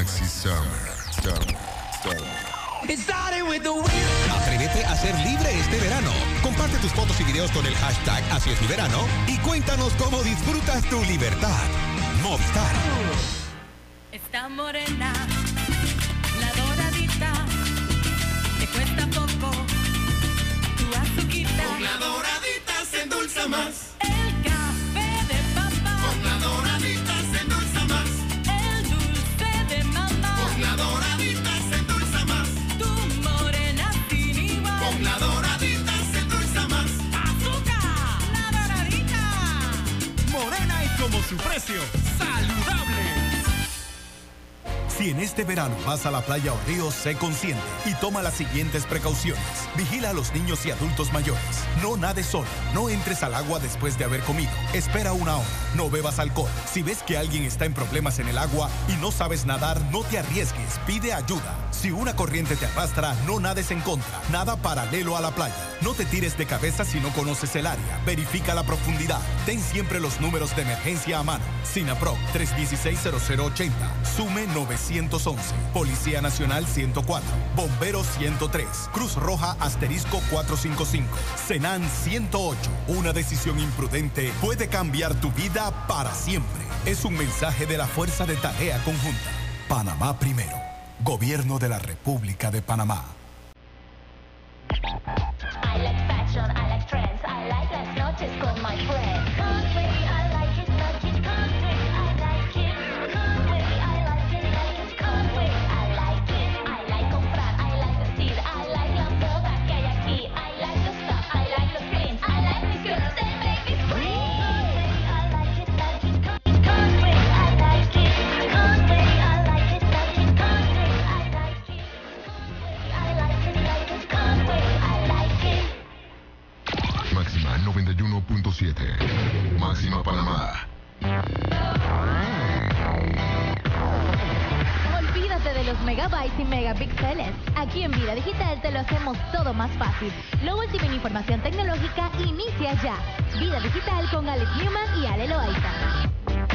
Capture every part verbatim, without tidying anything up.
Maxi Summer. Summer. Atrévete a ser libre este verano. Comparte tus fotos y videos con el hashtag Así es mi verano y cuéntanos cómo disfrutas tu libertad. Movistar. Está morena, la doradita, te cuesta poco, tu azuquita. Con la doradita se endulza más. El café de papá. Con la doradita se endulza más. El dulce de mamá. Con la doradita se endulza más. Tu morena sin igual. Con la doradita se endulza más. ¡Azúcar! ¡La doradita! Morena y como su precio, saludable. Si en este verano vas a la playa o río, sé consciente y toma las siguientes precauciones. Vigila a los niños y adultos mayores. No nades solo. No entres al agua después de haber comido. Espera una hora. No bebas alcohol. Si ves que alguien está en problemas en el agua y no sabes nadar, no te arriesgues. Pide ayuda. Si una corriente te arrastra, no nades en contra. Nada paralelo a la playa. No te tires de cabeza si no conoces el área. Verifica la profundidad. Ten siempre los números de emergencia a mano. SINAPROC tres uno seis, cero cero ocho cero. Sume novecientos once. Policía Nacional ciento cuatro. Bomberos ciento tres. Cruz Roja asterisco cuatrocientos cincuenta y cinco. Senan ciento ocho. Una decisión imprudente puede cambiar tu vida para siempre. Es un mensaje de la Fuerza de Tarea Conjunta. Panamá primero. Gobierno de la República de Panamá. I like fashion, I like trends, I like las noches con my friends. Country, I like it, like it, country, I like it. Country, I like it, like it, country, I like it. I like comprar, I like vestir, I like la moda que hay aquí. I like the stuff, I like the prints, I like these girls, they make me scream. Country, I like it, like it, country, I like it. Country, I like it, like it, country, I like it. I like it, like it, country, I like it. Máxima noventa y uno punto siete. Máxima Panamá. Olvídate de los megabytes y megapíxeles. Aquí en Vida Digital te lo hacemos todo más fácil. Lo último en información tecnológica inicia ya. Vida Digital con Alex Newman y Ale Loaiza.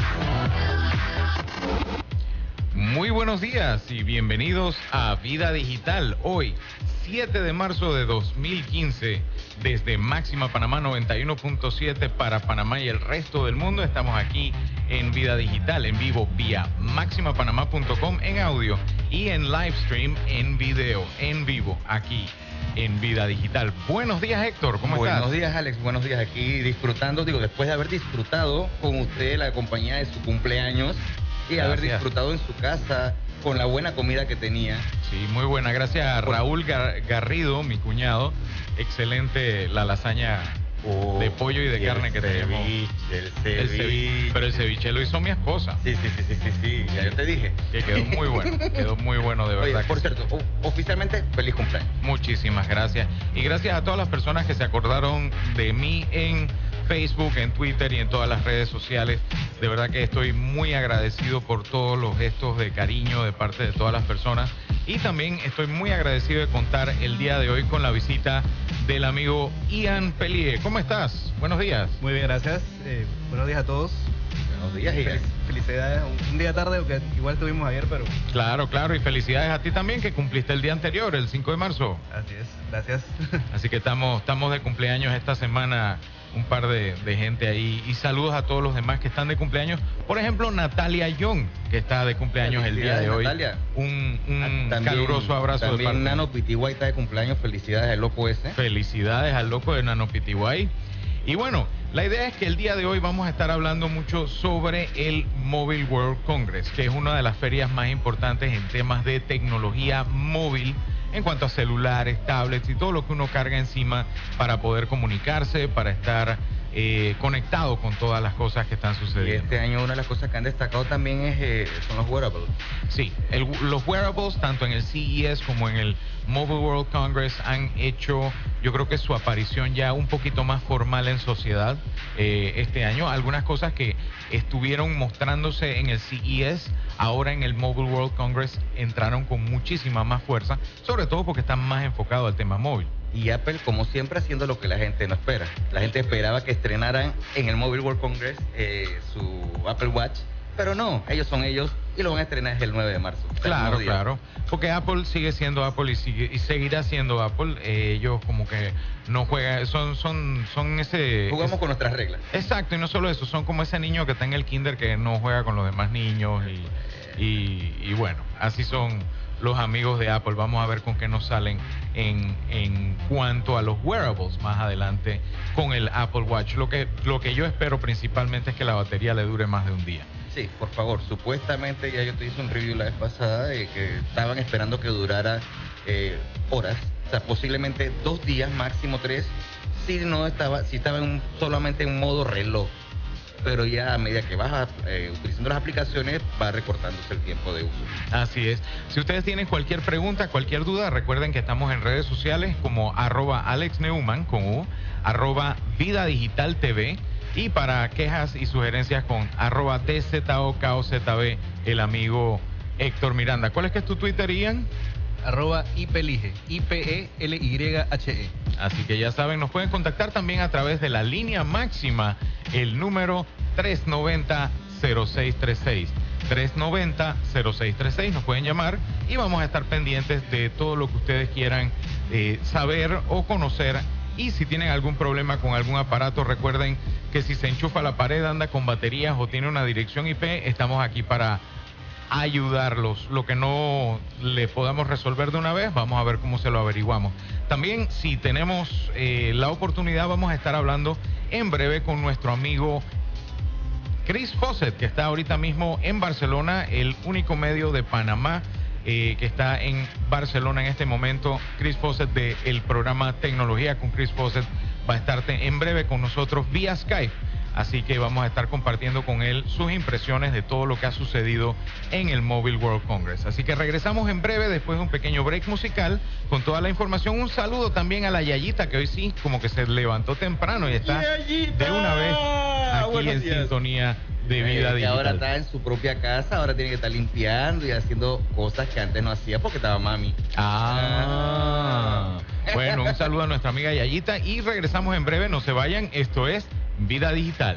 Muy buenos días y bienvenidos a Vida Digital. Hoy, siete de marzo de dos mil quince, desde Máxima Panamá noventa y uno punto siete para Panamá y el resto del mundo. Estamos aquí en Vida Digital, en vivo vía máxima panamá punto com en audio y en live stream en video, en vivo, aquí en Vida Digital. Buenos días, Héctor, ¿cómo estás? Buenos días, Alex, buenos días. Aquí disfrutando, digo, después de haber disfrutado con usted la compañía de su cumpleaños y Gracias. haber disfrutado en su casa con la buena comida que tenía. Sí, muy buena. Gracias a Raúl Gar- Garrido, mi cuñado. Excelente la lasaña Oh, de pollo y de y carne el que tenemos. ceviche, el El ceviche. ceviche. Pero el ceviche lo hizo mi esposa. Sí, sí, sí, sí, sí, sí, ya yo te dije. Que quedó muy bueno, quedó muy bueno, de verdad. Oye, que por sí. cierto, o- oficialmente, feliz cumpleaños. Muchísimas gracias. Y gracias a todas las personas que se acordaron de mí en Facebook, en Twitter y en todas las redes sociales. De verdad que estoy muy agradecido por todos los gestos de cariño de parte de todas las personas. Y también estoy muy agradecido de contar el día de hoy con la visita del amigo Ian Pelie. ¿Cómo estás? Buenos días. Muy bien, gracias. Eh, buenos días a todos. Buenos días, Ian. Fel- Felicidades. Un, un día tarde, porque igual tuvimos ayer, pero Claro, claro. Y felicidades a ti también, que cumpliste el día anterior, el cinco de marzo. así es. Gracias. Así que estamos, estamos de cumpleaños esta semana, un par de, de gente ahí. Y saludos a todos los demás que están de cumpleaños. Por ejemplo, Natalia Young, que está de cumpleaños el día de hoy. Natalia. Un, un Ah, también- caluroso abrazo de También parte. Nano Pitiguay está de cumpleaños. Felicidades al loco ese. Felicidades al loco de Nano Pitiguay. Y bueno, la idea es que el día de hoy vamos a estar hablando mucho sobre el Mobile World Congress, que es una de las ferias más importantes en temas de tecnología móvil, en cuanto a celulares, tablets y todo lo que uno carga encima para poder comunicarse, para estar eh, conectado con todas las cosas que están Y sucediendo. este año una de las cosas que han destacado también es, eh, son los wearables. Sí, el- los wearables, tanto en el C E S como en el Mobile World Congress, han hecho, yo creo que su aparición ya un poquito más formal en sociedad eh, este año. Algunas cosas que estuvieron mostrándose en el C E S, ahora en el Mobile World Congress entraron con muchísima más fuerza, sobre todo porque están más enfocados al tema móvil. Y Apple, como siempre, haciendo lo que la gente no espera. La gente esperaba que estrenaran en el Mobile World Congress eh, su Apple Watch, pero no, ellos son ellos y lo van a estrenar el nueve de marzo. o sea, el Claro, mismo día. claro. Porque Apple sigue siendo Apple y sigue y seguirá siendo Apple. Eh, ellos como que no juegan, son, son, son ese. Jugamos es- con nuestras reglas. Exacto, y no solo eso, son como ese niño que está en el kinder que no juega con los demás niños y, y, y bueno, así son los amigos de Apple. Vamos a ver con qué nos salen en, en cuanto a los wearables más adelante con el Apple Watch. Lo que, lo que yo espero principalmente es que la batería le dure más de un día. Sí, por favor, supuestamente ya yo te hice un review la vez pasada de que estaban esperando que durara eh, horas, o sea, posiblemente dos días, máximo tres, si no estaba, si estaba en un- solamente en modo reloj. Pero ya a medida que vas eh, utilizando las aplicaciones, va recortándose el tiempo de uso. Así es. Si ustedes tienen cualquier pregunta, cualquier duda, recuerden que estamos en redes sociales como arroba Alex Neumann con U, arroba Vida Digital T V y para quejas y sugerencias con arroba D Z O K O Z B, el amigo Héctor Miranda. ¿Cuál es que es tu Twitter, Ian? Arroba IPELIGE, I P E L Y H E. Así que ya saben, nos pueden contactar también a través de la línea máxima, el número tres noventa cero seis treinta y seis. tres noventa cero seis treinta y seis, nos pueden llamar y vamos a estar pendientes de todo lo que ustedes quieran eh, saber o conocer. Y si tienen algún problema con algún aparato, recuerden que si se enchufa a la pared, anda con baterías o tiene una dirección I P, estamos aquí para ayudarlos. Lo que no le podamos resolver de una vez, vamos a ver cómo se lo averiguamos. También, si tenemos eh, la oportunidad, vamos a estar hablando en breve con nuestro amigo Chris Fawcett, que está ahorita mismo en Barcelona, el único medio de Panamá eh, que está en Barcelona en este momento. Chris Fawcett del programa Tecnología con Chris Fawcett va a estar en breve con nosotros vía Skype. Así que vamos a estar compartiendo con él sus impresiones de todo lo que ha sucedido en el Mobile World Congress. Así que regresamos en breve después de un pequeño break musical con toda la información. Un saludo también a la Yayita, que hoy sí como que se levantó temprano y está de una vez aquí Buenos en días. sintonía de Vida Eh, que ahora Digital. está en su propia casa, ahora tiene que estar limpiando y haciendo cosas que antes no hacía porque estaba mami. Ah, bueno, un saludo a nuestra amiga Yayita y regresamos en breve, no se vayan, esto es Vida Digital.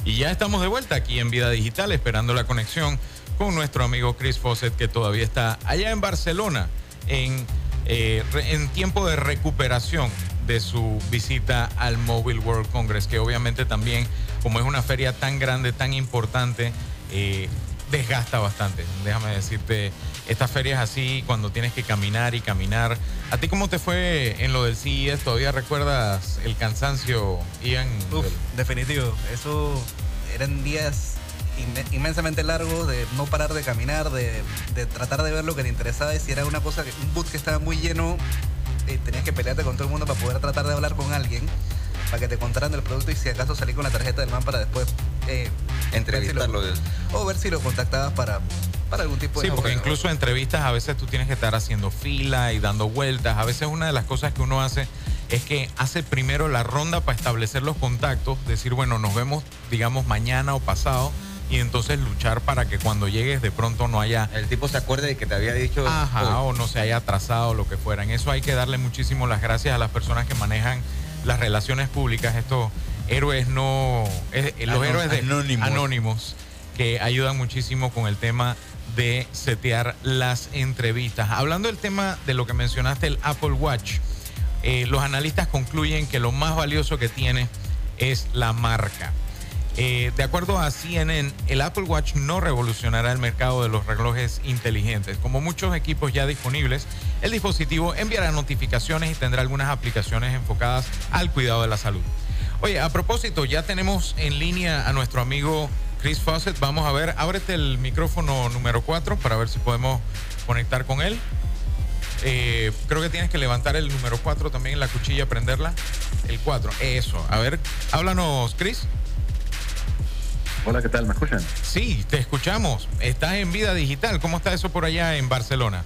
Y ya estamos de vuelta aquí en Vida Digital, esperando la conexión con nuestro amigo Chris Fawcett, que todavía está allá en Barcelona, en, eh, re- en tiempo de recuperación de su visita al Mobile World Congress, que obviamente también, como es una feria tan grande, tan importante, eh, desgasta bastante. Déjame decirte, estas ferias así, cuando tienes que caminar y caminar. ¿A ti cómo te fue en lo del C E S? ¿Todavía recuerdas el cansancio, Ian? Uf, Del- definitivo. Eso eran días inme- inmensamente largos de no parar de caminar, de, de tratar de ver lo que te interesaba. Y si era una cosa, que un booth que estaba muy lleno, eh, tenías que pelearte con todo el mundo para poder tratar de hablar con alguien, para que te contaran del producto y si acaso salir con la tarjeta del man para después eh, Entrevistarlo. ver si lo- o ver si lo contactabas para, para algún tipo de... Sí, porque bueno, incluso entrevistas a veces tú tienes que estar haciendo fila y dando vueltas. A veces una de las cosas que uno hace es que hace primero la ronda para establecer los contactos, decir, bueno, nos vemos, digamos, mañana o pasado, y entonces luchar para que cuando llegues de pronto no haya... El tipo se acuerde de que te había dicho. Ajá, hoy. o no se haya atrasado, lo que fuera. En eso hay que darle muchísimo las gracias a las personas que manejan las relaciones públicas, estos héroes no... eh, los Anon- héroes de anónimos. anónimos, que ayudan muchísimo con el tema de setear las entrevistas. Hablando del tema de lo que mencionaste, el Apple Watch, eh, los analistas concluyen que lo más valioso que tiene es la marca. Eh, de acuerdo a C N N, el Apple Watch no revolucionará el mercado de los relojes inteligentes. Como muchos equipos ya disponibles, el dispositivo enviará notificaciones y tendrá algunas aplicaciones enfocadas al cuidado de la salud. Oye, a propósito, ya tenemos en línea a nuestro amigo Chris Fawcett. Vamos a ver, ábrete el micrófono número cuatro para ver si podemos conectar con él. Eh, creo que tienes que levantar el número cuatro también en la cuchilla, prenderla. El cuatro, eso. A ver, háblanos, Chris. Hola, ¿qué tal? ¿Me escuchan? Sí, te escuchamos. Estás en Vida Digital. ¿Cómo está eso por allá en Barcelona?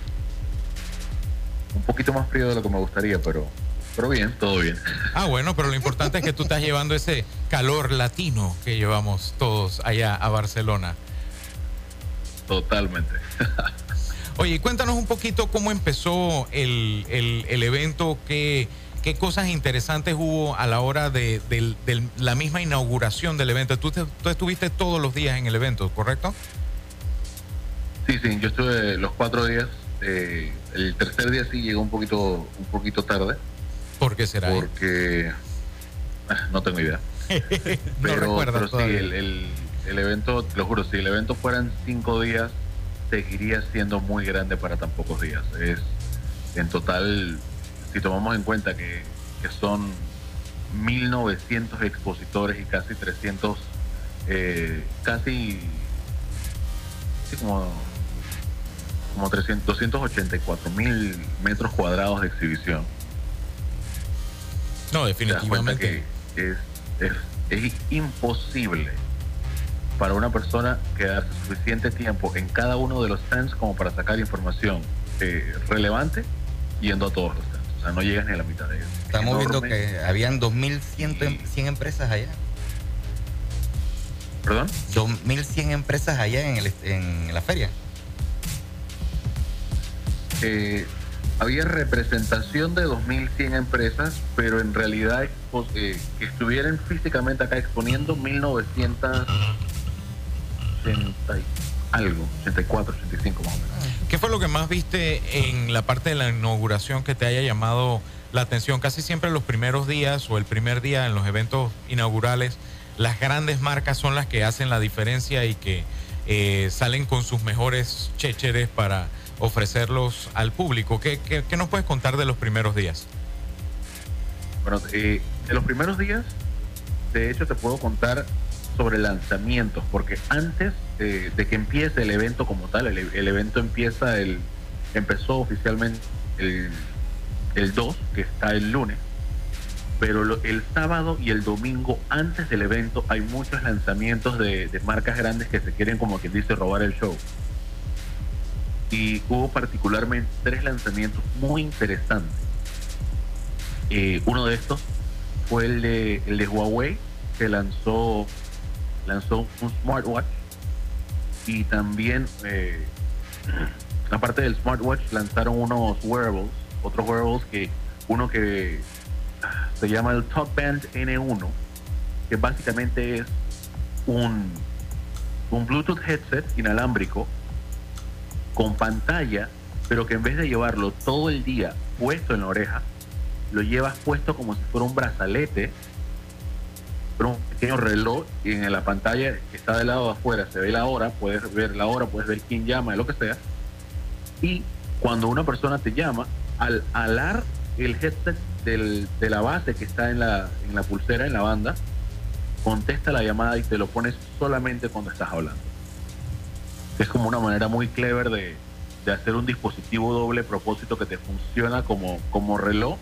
Un poquito más frío de lo que me gustaría, pero, pero bien, todo bien. Ah, bueno, pero lo importante es que tú estás llevando ese calor latino que llevamos todos allá a Barcelona. Totalmente. Oye, cuéntanos un poquito cómo empezó el, el, el evento, qué, qué cosas interesantes hubo a la hora de, de- de la misma inauguración del evento. Tú, te- tú estuviste todos los días en el evento, ¿correcto? Sí, sí, yo estuve los cuatro días. Eh, el tercer día sí llegó un poquito, un poquito tarde. ¿Por qué será? Porque ah, no tengo idea. No Pero, recuerdas pero sí, todavía. el, el, el evento, te lo juro, si el evento fueran cinco días, seguiría siendo muy grande para tan pocos días. Es en total, si tomamos en cuenta que, que son mil novecientos expositores y casi trescientos, eh, casi sí, como, como trescientos, doscientos ochenta y cuatro mil metros cuadrados de exhibición. No, Te das cuenta definitivamente. que es, es, es imposible para una persona quedarse suficiente tiempo en cada uno de los stands como para sacar información eh, relevante yendo a todos los stands. O sea, no llegas ni a la mitad de ellos. Estamos viendo Enorme. que habían dos mil cien empresas allá. ¿Perdón? dos mil cien empresas allá en, el, en la feria. Eh, había representación de dos mil cien empresas, pero en realidad expo- eh, que estuvieran físicamente acá exponiendo mil novecientos ochenta y algo, ochenta y cuatro, ochenta y cinco más o menos. ¿Qué fue lo que más viste en la parte de la inauguración que te haya llamado la atención? Casi siempre los primeros días o el primer día en los eventos inaugurales, las grandes marcas son las que hacen la diferencia y que eh, salen con sus mejores chécheres para ofrecerlos al público. ¿Qué, qué, qué nos puedes contar de los primeros días? Bueno, eh, en los primeros días, de hecho, te puedo contar sobre lanzamientos, porque antes eh, de que empiece el evento como tal, el, el evento empieza el empezó oficialmente el, el dos, que está el lunes, pero lo- el sábado y el domingo antes del evento hay muchos lanzamientos de, de marcas grandes que se quieren, como quien dice, robar el show. Y hubo particularmente tres lanzamientos muy interesantes. Eh, uno de estos fue el de, el de Huawei, que lanzó lanzó un smartwatch, y también eh, aparte del smartwatch lanzaron unos wearables, otros wearables, que uno que ah, se llama el Top Band N uno, que básicamente es un, un Bluetooth headset inalámbrico con pantalla, pero que en vez de llevarlo todo el día puesto en la oreja, lo llevas puesto como si fuera un brazalete, pero un pequeño reloj, y en la pantalla que está del lado de afuera se ve la hora, puedes ver la hora, puedes ver quién llama, lo que sea, y cuando una persona te llama, al alar el headset del, de la base que está en la, en la pulsera, en la banda, contesta la llamada y te lo pones solamente cuando estás hablando. Es como una manera muy clever de, de hacer un dispositivo doble propósito que te funciona como, como reloj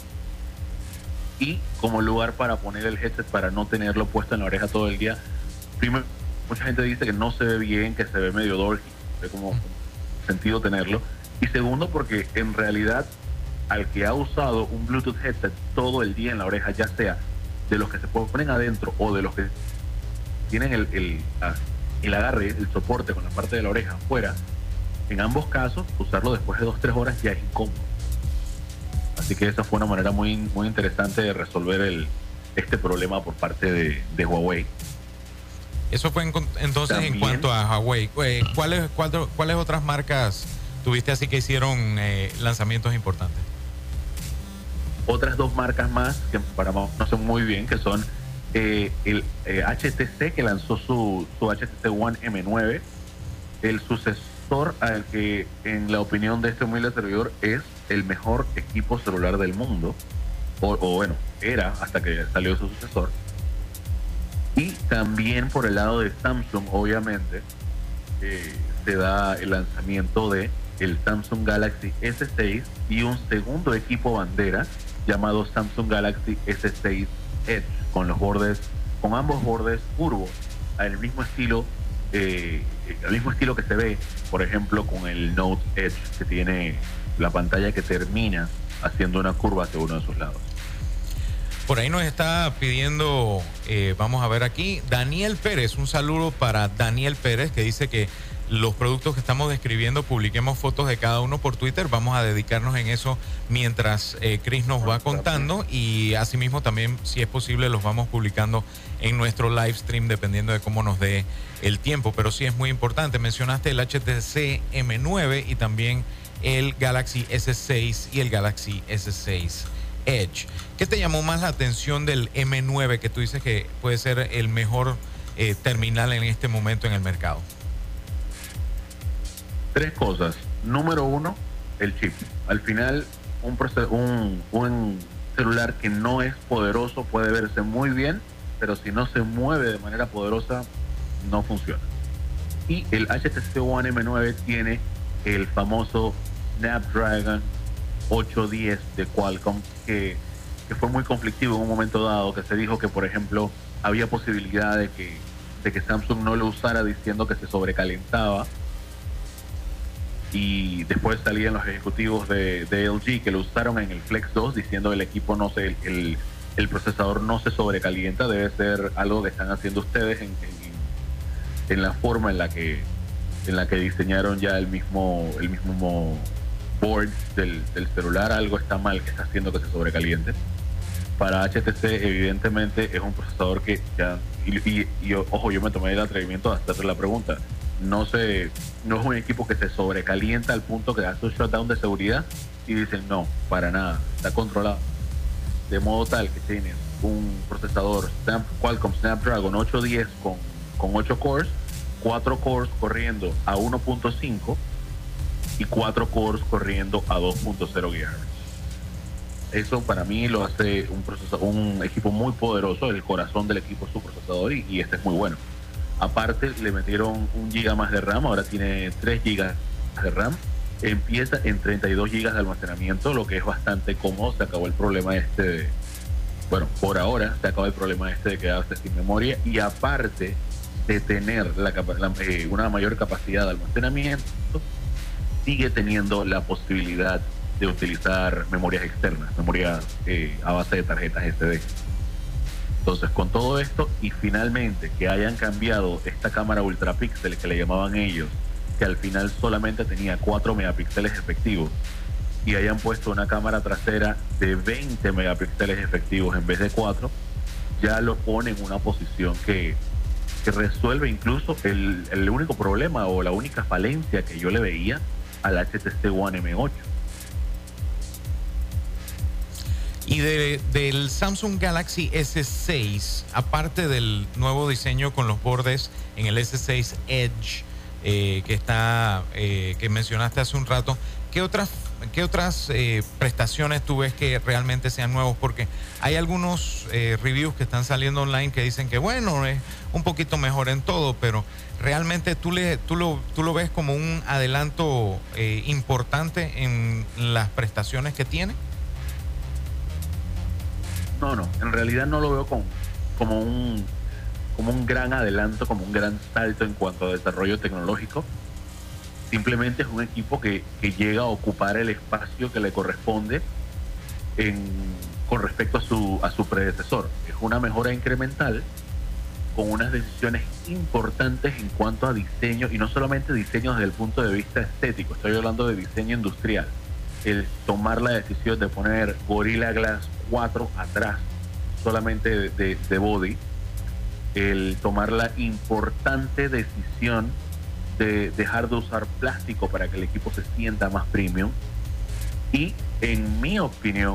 y como lugar para poner el headset para no tenerlo puesto en la oreja todo el día. Primero, mucha gente dice que no se ve bien, que se ve medio dorky, ve como sentido tenerlo. Y segundo, porque en realidad al que ha usado un Bluetooth headset todo el día en la oreja, ya sea de los que se ponen adentro o de los que tienen el, el, el agarre, el soporte con la parte de la oreja afuera, en ambos casos, usarlo después de dos o tres horas ya es incómodo. Así que esa fue una manera muy, muy interesante de resolver el, este problema por parte de, de Huawei. Eso fue en, entonces También, en cuanto a Huawei. Eh, ¿Cuáles, cuál, ¿Cuáles otras marcas tuviste así que hicieron eh, lanzamientos importantes? Otras dos marcas más que para no son muy bien, que son eh, el eh, H T C, que lanzó su, su H T C One M nueve, el sucesor al que en la opinión de este humilde servidor es el mejor equipo celular del mundo, o, o bueno, era hasta que salió su sucesor. Y también por el lado de Samsung, obviamente, eh, se da el lanzamiento de el Samsung Galaxy S seis y un segundo equipo bandera llamado Samsung Galaxy S seis Edge, con los bordes, con ambos bordes curvos, al mismo estilo, eh, al mismo estilo que se ve, por ejemplo, con el Note Edge, que tiene la pantalla que termina haciendo una curva hacia uno de sus lados. Por ahí nos está pidiendo, eh, vamos a ver aquí, Daniel Pérez, un saludo para Daniel Pérez, que dice que los productos que estamos describiendo, publiquemos fotos de cada uno por Twitter. Vamos a dedicarnos en eso mientras eh, Chris nos va contando, y asimismo también, si es posible, los vamos publicando en nuestro live stream dependiendo de cómo nos dé el tiempo. Pero sí es muy importante. Mencionaste el H T C M nueve y también el Galaxy S seis y el Galaxy S seis Edge. ¿Qué te llamó más la atención del M nueve, que tú dices que puede ser el mejor eh, terminal en este momento en el mercado? Tres cosas. Número uno, el chip. Al final, un, un, un celular que no es poderoso puede verse muy bien, pero si no se mueve de manera poderosa, no funciona. Y el H T C One M nueve tiene el famoso Snapdragon ocho diez de Qualcomm, que, que fue muy conflictivo en un momento dado, que se dijo que, por ejemplo, había posibilidad de que, de que Samsung no lo usara diciendo que se sobrecalentaba. Y después salían los ejecutivos de, de L G que lo usaron en el Flex dos diciendo el equipo no se, el, el procesador no se sobrecalienta, debe ser algo que están haciendo ustedes en, en, en la forma en la que en la que diseñaron ya el mismo el mismo board del, del celular, algo está mal que está haciendo que se sobrecaliente. Para H T C evidentemente es un procesador que ya y, y, y ojo, yo me tomé el atrevimiento de hacerle la pregunta. No se, no es un equipo que se sobrecalienta al punto que hace un shutdown de seguridad, y dicen no, para nada, está controlado. De modo tal que tienes un procesador Snap, Qualcomm Snapdragon ocho diez con, con ocho cores, cuatro cores corriendo a uno punto cinco y cuatro cores corriendo a dos punto cero gigahertz. Eso para mí lo hace un, procesador, un equipo muy poderoso. El corazón del equipo es su procesador, y, y este es muy bueno. Aparte le metieron un giga más de RAM, ahora tiene tres gigas de RAM, empieza en treinta y dos gigas de almacenamiento, lo que es bastante cómodo. Se acabó el problema este de, bueno, por ahora se acabó el problema este de quedarse sin memoria, y aparte de tener la, la, eh, una mayor capacidad de almacenamiento, sigue teniendo la posibilidad de utilizar memorias externas, memorias eh, a base de tarjetas S D. Entonces, con todo esto, y finalmente que hayan cambiado esta cámara ultrapíxel que le llamaban ellos, que al final solamente tenía cuatro megapíxeles efectivos, y hayan puesto una cámara trasera de veinte megapíxeles efectivos en vez de cuatro, ya lo pone en una posición que, que resuelve incluso el, el único problema o la única falencia que yo le veía al H T C One M ocho. Y de, del Samsung Galaxy S seis, aparte del nuevo diseño con los bordes en el S seis Edge, eh, que está eh, que mencionaste hace un rato, ¿qué otras, qué otras eh, prestaciones tú ves que realmente sean nuevos? Porque hay algunos eh, reviews que están saliendo online que dicen que bueno, es un poquito mejor en todo, pero realmente tú, le, tú, lo, tú lo ves como un adelanto eh, importante en las prestaciones que tiene. No, no, en realidad no lo veo con, como un como un gran adelanto, como un gran salto en cuanto a desarrollo tecnológico. Simplemente es un equipo que, que llega a ocupar el espacio que le corresponde en, con respecto a su, a su predecesor. Es una mejora incremental con unas decisiones importantes en cuanto a diseño, y no solamente diseño desde el punto de vista estético, estoy hablando de diseño industrial. El tomar la decisión de poner Gorilla Glass cuatro atrás solamente de, de, de body, el tomar la importante decisión de dejar de usar plástico para que el equipo se sienta más premium, y en mi opinión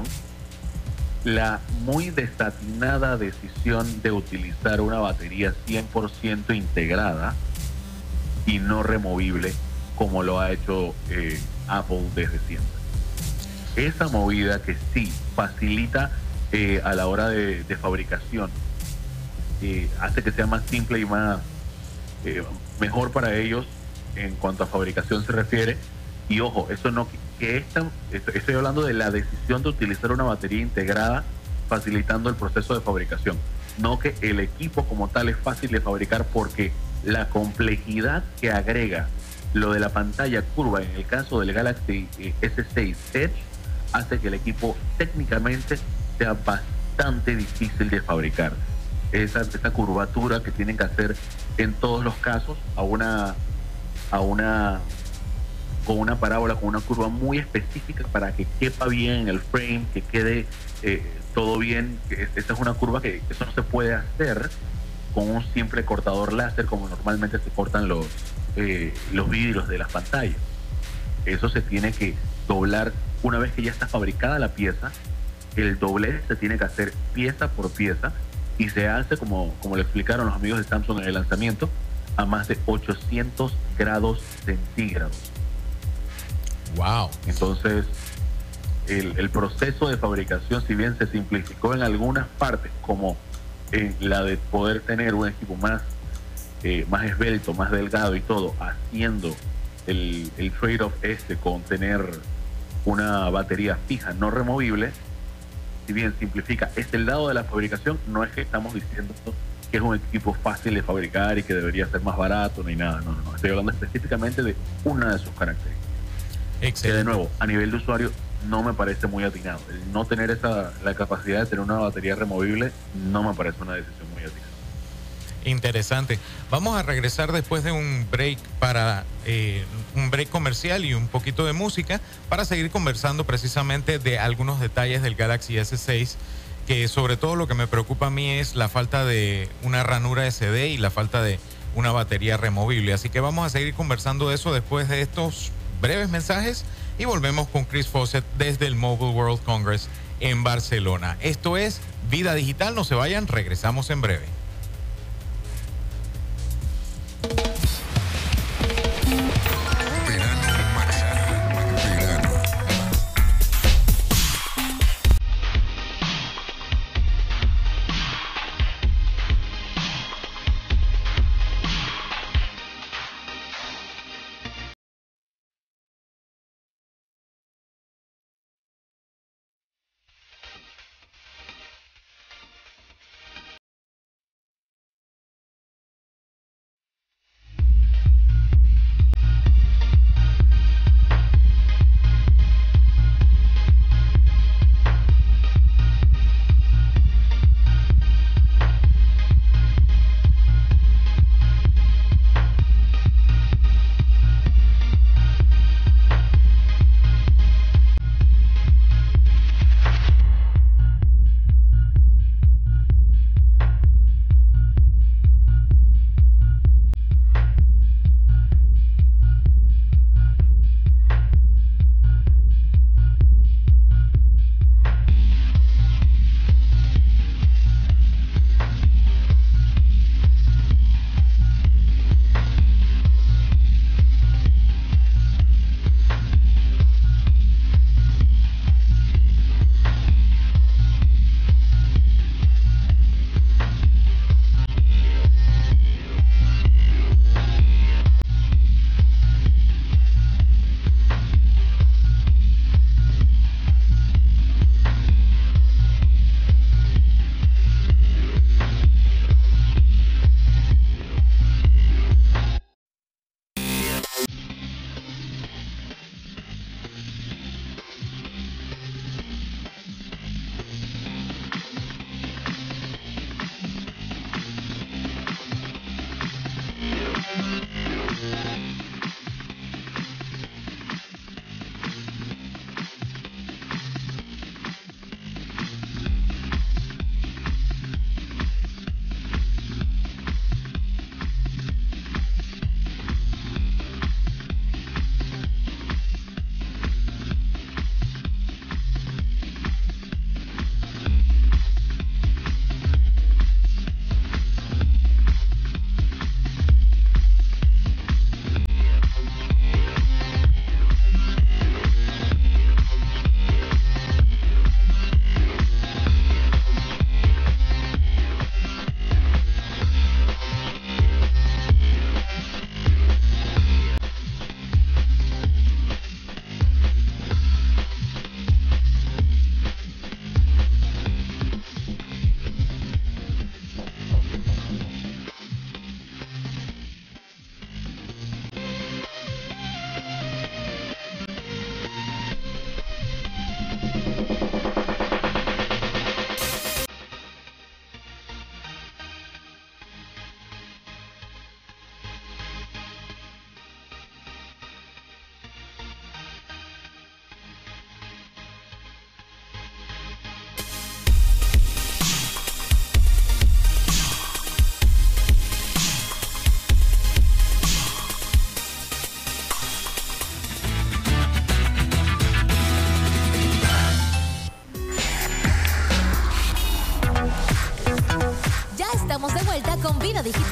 la muy desatinada decisión de utilizar una batería cien por ciento integrada y no removible como lo ha hecho eh, Apple desde siempre. Esa movida que sí facilita eh, a la hora de, de fabricación, eh, hace que sea más simple y más eh, mejor para ellos en cuanto a fabricación se refiere. Y ojo, eso no que esta, estoy hablando de la decisión de utilizar una batería integrada facilitando el proceso de fabricación, no que el equipo como tal es fácil de fabricar, porque la complejidad que agrega lo de la pantalla curva en el caso del Galaxy S seis Edge hace que el equipo técnicamente sea bastante difícil de fabricar. Esa, esa curvatura que tienen que hacer en todos los casos a una a una con una parábola, con una curva muy específica para que quepa bien en el frame, que quede eh, todo bien. Esa es una curva que eso no se puede hacer con un simple cortador láser como normalmente se cortan los eh, los vidrios de las pantallas. Eso se tiene que doblar una vez que ya está fabricada la pieza. El doblez se tiene que hacer pieza por pieza y se hace, como, como le explicaron los amigos de Samsung en el lanzamiento, a más de ochocientos grados centígrados. Wow. Entonces, el, el proceso de fabricación, si bien se simplificó en algunas partes, como en la de poder tener un equipo más, eh, más esbelto, más delgado y todo, haciendo el, el trade-off este con tener una batería fija, no removible, si bien simplifica este lado de la fabricación, no es que estamos diciendo que es un equipo fácil de fabricar y que debería ser más barato ni nada, no, no, no. Estoy hablando específicamente de una de sus características. Excelente. Que de nuevo, a nivel de usuario, no me parece muy atinado. El no tener esa, la capacidad de tener una batería removible, no me parece una decisión muy atinada. Interesante. Vamos a regresar después de un break para eh, un break comercial y un poquito de música para seguir conversando precisamente de algunos detalles del Galaxy S seis, que sobre todo lo que me preocupa a mí es la falta de una ranura S D y la falta de una batería removible. Así que vamos a seguir conversando de eso después de estos breves mensajes y volvemos con Chris Fawcett desde el Mobile World Congress en Barcelona. Esto es Vida Digital, no se vayan, regresamos en breve.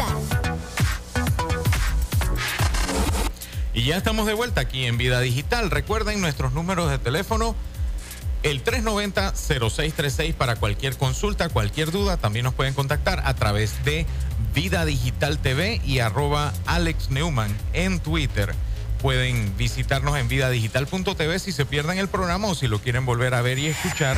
Digital. Y ya estamos de vuelta aquí en Vida Digital. Recuerden nuestros números de teléfono, el tres nueve cero, cero seis tres seis para cualquier consulta, cualquier duda. También nos pueden contactar a través de Vida Digital T V y arroba Alex Neumann en Twitter. Pueden visitarnos en vidadigital punto t v si se pierden el programa o si lo quieren volver a ver y escuchar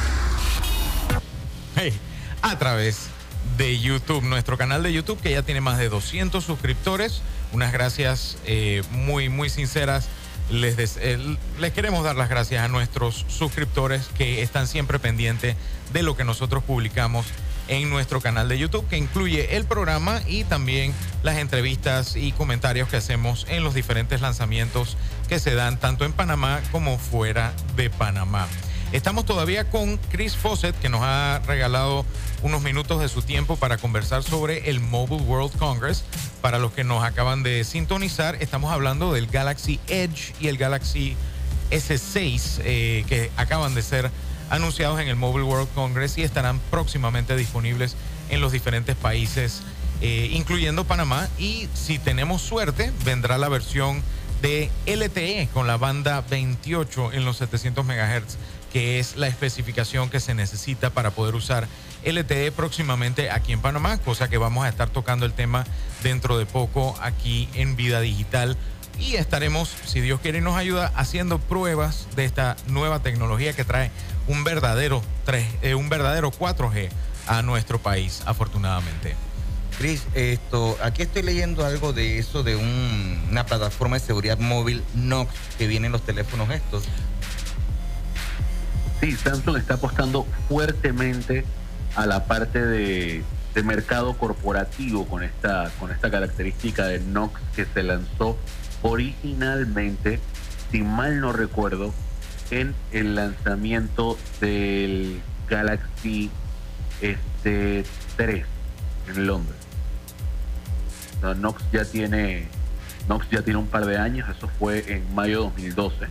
hey, a través de YouTube, nuestro canal de YouTube que ya tiene más de doscientos suscriptores. Unas gracias eh, muy, muy sinceras. Les, des, eh, les queremos dar las gracias a nuestros suscriptores que están siempre pendientes de lo que nosotros publicamos en nuestro canal de YouTube, que incluye el programa y también las entrevistas y comentarios que hacemos en los diferentes lanzamientos que se dan tanto en Panamá como fuera de Panamá. Estamos todavía con Chris Fawcett, que nos ha regalado unos minutos de su tiempo para conversar sobre el Mobile World Congress. Para los que nos acaban de sintonizar, estamos hablando del Galaxy Edge y el Galaxy S seis, eh, que acaban de ser anunciados en el Mobile World Congress y estarán próximamente disponibles en los diferentes países, eh, incluyendo Panamá. Y si tenemos suerte, vendrá la versión de L T E con la banda veintiocho en los setecientos megahertz, que es la especificación que se necesita para poder usar L T E próximamente aquí en Panamá, cosa que vamos a estar tocando el tema dentro de poco aquí en Vida Digital. Y estaremos, si Dios quiere y nos ayuda, haciendo pruebas de esta nueva tecnología que trae un verdadero, tres, eh, un verdadero cuatro G a nuestro país, afortunadamente. Chris, esto, aquí estoy leyendo algo de eso, de un, una plataforma de seguridad móvil Knox que viene en los teléfonos estos. Sí, Samsung está apostando fuertemente a la parte de, de mercado corporativo con esta, con esta característica de Knox que se lanzó originalmente, si mal no recuerdo, en el lanzamiento del Galaxy este, tres en Londres. No, Knox ya tiene Knox ya tiene un par de años, eso fue en mayo de dos mil doce.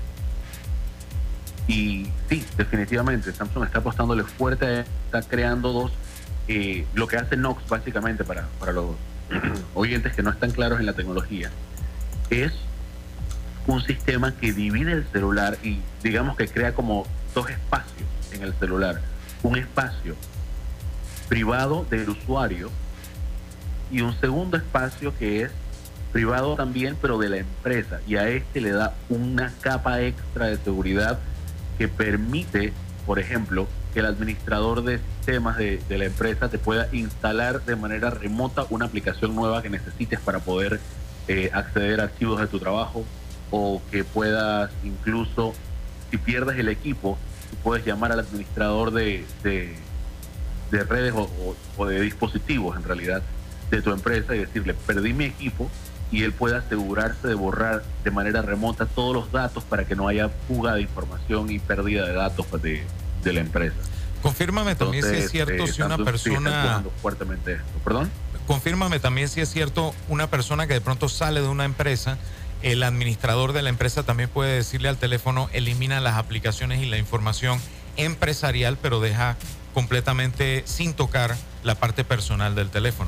Y sí, definitivamente Samsung está apostándole fuerte, está creando dos. Eh, lo que hace Knox básicamente, para, para los oyentes que no están claros en la tecnología, es un sistema que divide el celular y digamos que crea como dos espacios en el celular. Un espacio privado del usuario y un segundo espacio que es privado también, pero de la empresa. Y a este le da una capa extra de seguridad que permite, por ejemplo, que el administrador de sistemas de, de la empresa te pueda instalar de manera remota una aplicación nueva que necesites para poder eh, acceder a archivos de tu trabajo, o que puedas incluso, si pierdes el equipo, tú puedes llamar al administrador de, de, de redes o, o, o de dispositivos, en realidad, de tu empresa y decirle, perdí mi equipo, y él puede asegurarse de borrar de manera remota todos los datos para que no haya fuga de información y pérdida de datos de, de la empresa. Confírmame también Entonces, si es cierto eh, si una Samsung sí está persona... empujando fuertemente esto. ¿Perdón? Confírmame también si es cierto una persona que de pronto sale de una empresa, el administrador de la empresa también puede decirle al teléfono, elimina las aplicaciones y la información empresarial, pero deja completamente sin tocar la parte personal del teléfono.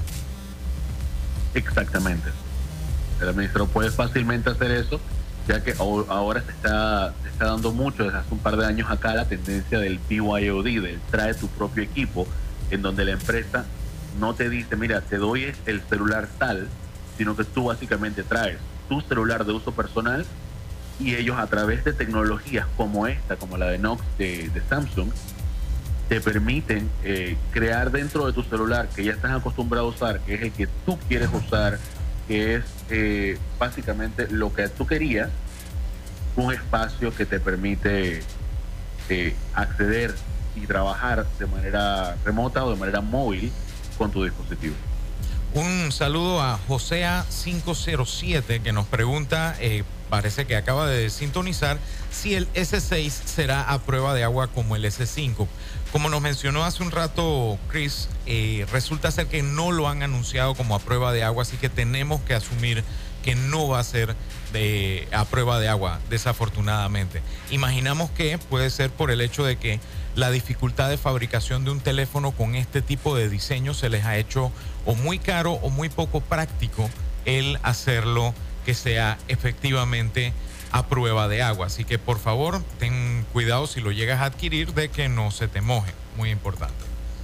Exactamente. El administrador puede fácilmente hacer eso, ya que ahora se está, se está dando mucho desde hace un par de años acá la tendencia del B Y O D, del trae tu propio equipo, en donde la empresa no te dice, mira, te doy el celular tal, sino que tú básicamente traes tu celular de uso personal y ellos, a través de tecnologías como esta, como la de Knox de, de Samsung, te permiten eh, crear dentro de tu celular, que ya estás acostumbrado a usar, que es el que tú quieres usar, que es eh, básicamente lo que tú querías, un espacio que te permite eh, acceder y trabajar de manera remota o de manera móvil con tu dispositivo. Un saludo a Josea cinco cero siete que nos pregunta, eh, parece que acaba de sintonizar, si el ese seis será a prueba de agua como el ese cinco. Como nos mencionó hace un rato Chris, eh, resulta ser que no lo han anunciado como a prueba de agua, así que tenemos que asumir que no va a ser de, a prueba de agua, desafortunadamente. Imaginamos que puede ser por el hecho de que la dificultad de fabricación de un teléfono con este tipo de diseño se les ha hecho o muy caro o muy poco práctico el hacerlo que sea efectivamente a prueba de agua. Así que por favor, ten cuidado si lo llegas a adquirir de que no se te moje. Muy importante.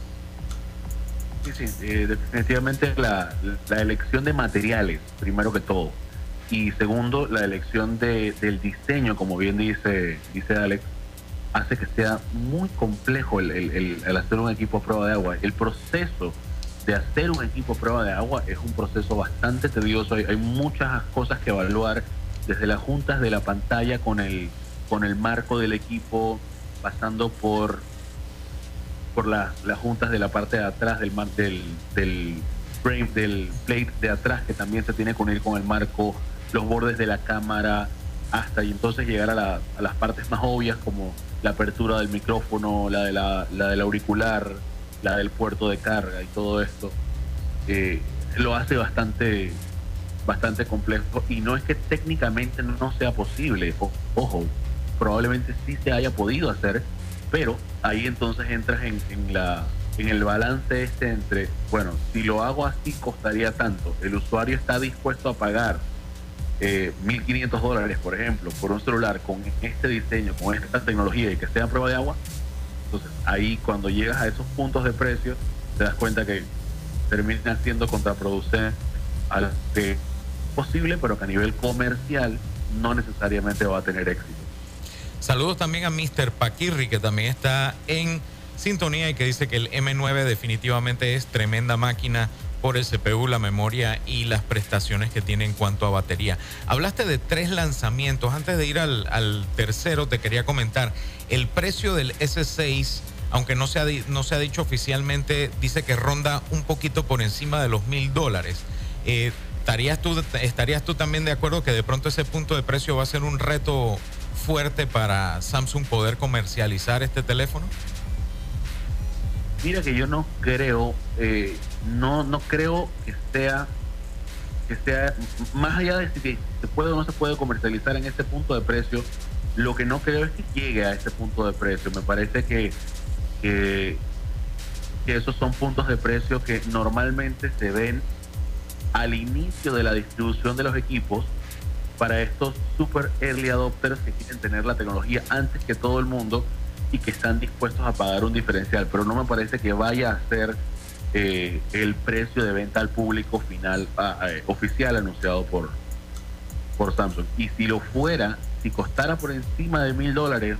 Sí, sí, eh, definitivamente la, la elección de materiales, primero que todo. Y segundo, la elección de, del diseño, como bien dice, dice Alex, hace que sea muy complejo el, el, el, el hacer un equipo a prueba de agua. El proceso de hacer un equipo a prueba de agua es un proceso bastante tedioso. Hay, hay muchas cosas que evaluar, desde las juntas de la pantalla con el, con el marco del equipo, pasando por, por las, las juntas de la parte de atrás del, del, del frame, del plate de atrás, que también se tiene que unir con el marco, los bordes de la cámara, hasta y entonces llegar a, la, a las partes más obvias, como la apertura del micrófono, la, de la, la del auricular, la del puerto de carga y todo esto. Eh, lo hace bastante bastante complejo, y no es que técnicamente no sea posible. O, ojo, probablemente sí se haya podido hacer, pero ahí entonces entras en, en la en el balance este entre, bueno, si lo hago así costaría tanto, el usuario está dispuesto a pagar eh, mil quinientos dólares, por ejemplo, por un celular con este diseño, con esta tecnología y que sea a prueba de agua. Entonces ahí, cuando llegas a esos puntos de precio, te das cuenta que termina siendo contraproducente a lo que es posible, pero que a nivel comercial no necesariamente va a tener éxito. Saludos también a mister Paquirri, que también está en sintonía y que dice que el eme nueve definitivamente es tremenda máquina por el ce pe u, la memoria y las prestaciones que tiene en cuanto a batería. Hablaste de tres lanzamientos. Antes de ir al, al tercero, te quería comentar el precio del ese seis, aunque no se ha, no se ha dicho oficialmente, dice que ronda un poquito por encima de los mil dólares. Eh, ¿estarías tú, ¿Estarías tú también de acuerdo que de pronto ese punto de precio va a ser un reto fuerte para Samsung poder comercializar este teléfono? Mira que yo no creo, eh, no, no creo que sea, que sea, más allá de si se puede o no se puede comercializar en este punto de precio, lo que no creo es que llegue a este punto de precio. Me parece que, que, que esos son puntos de precio que normalmente se ven al inicio de la distribución de los equipos para estos super early adopters que quieren tener la tecnología antes que todo el mundo y que están dispuestos a pagar un diferencial, pero no me parece que vaya a ser eh, el precio de venta al público final ah, eh, oficial anunciado por, por Samsung. Y si lo fuera, si costara por encima de mil dólares,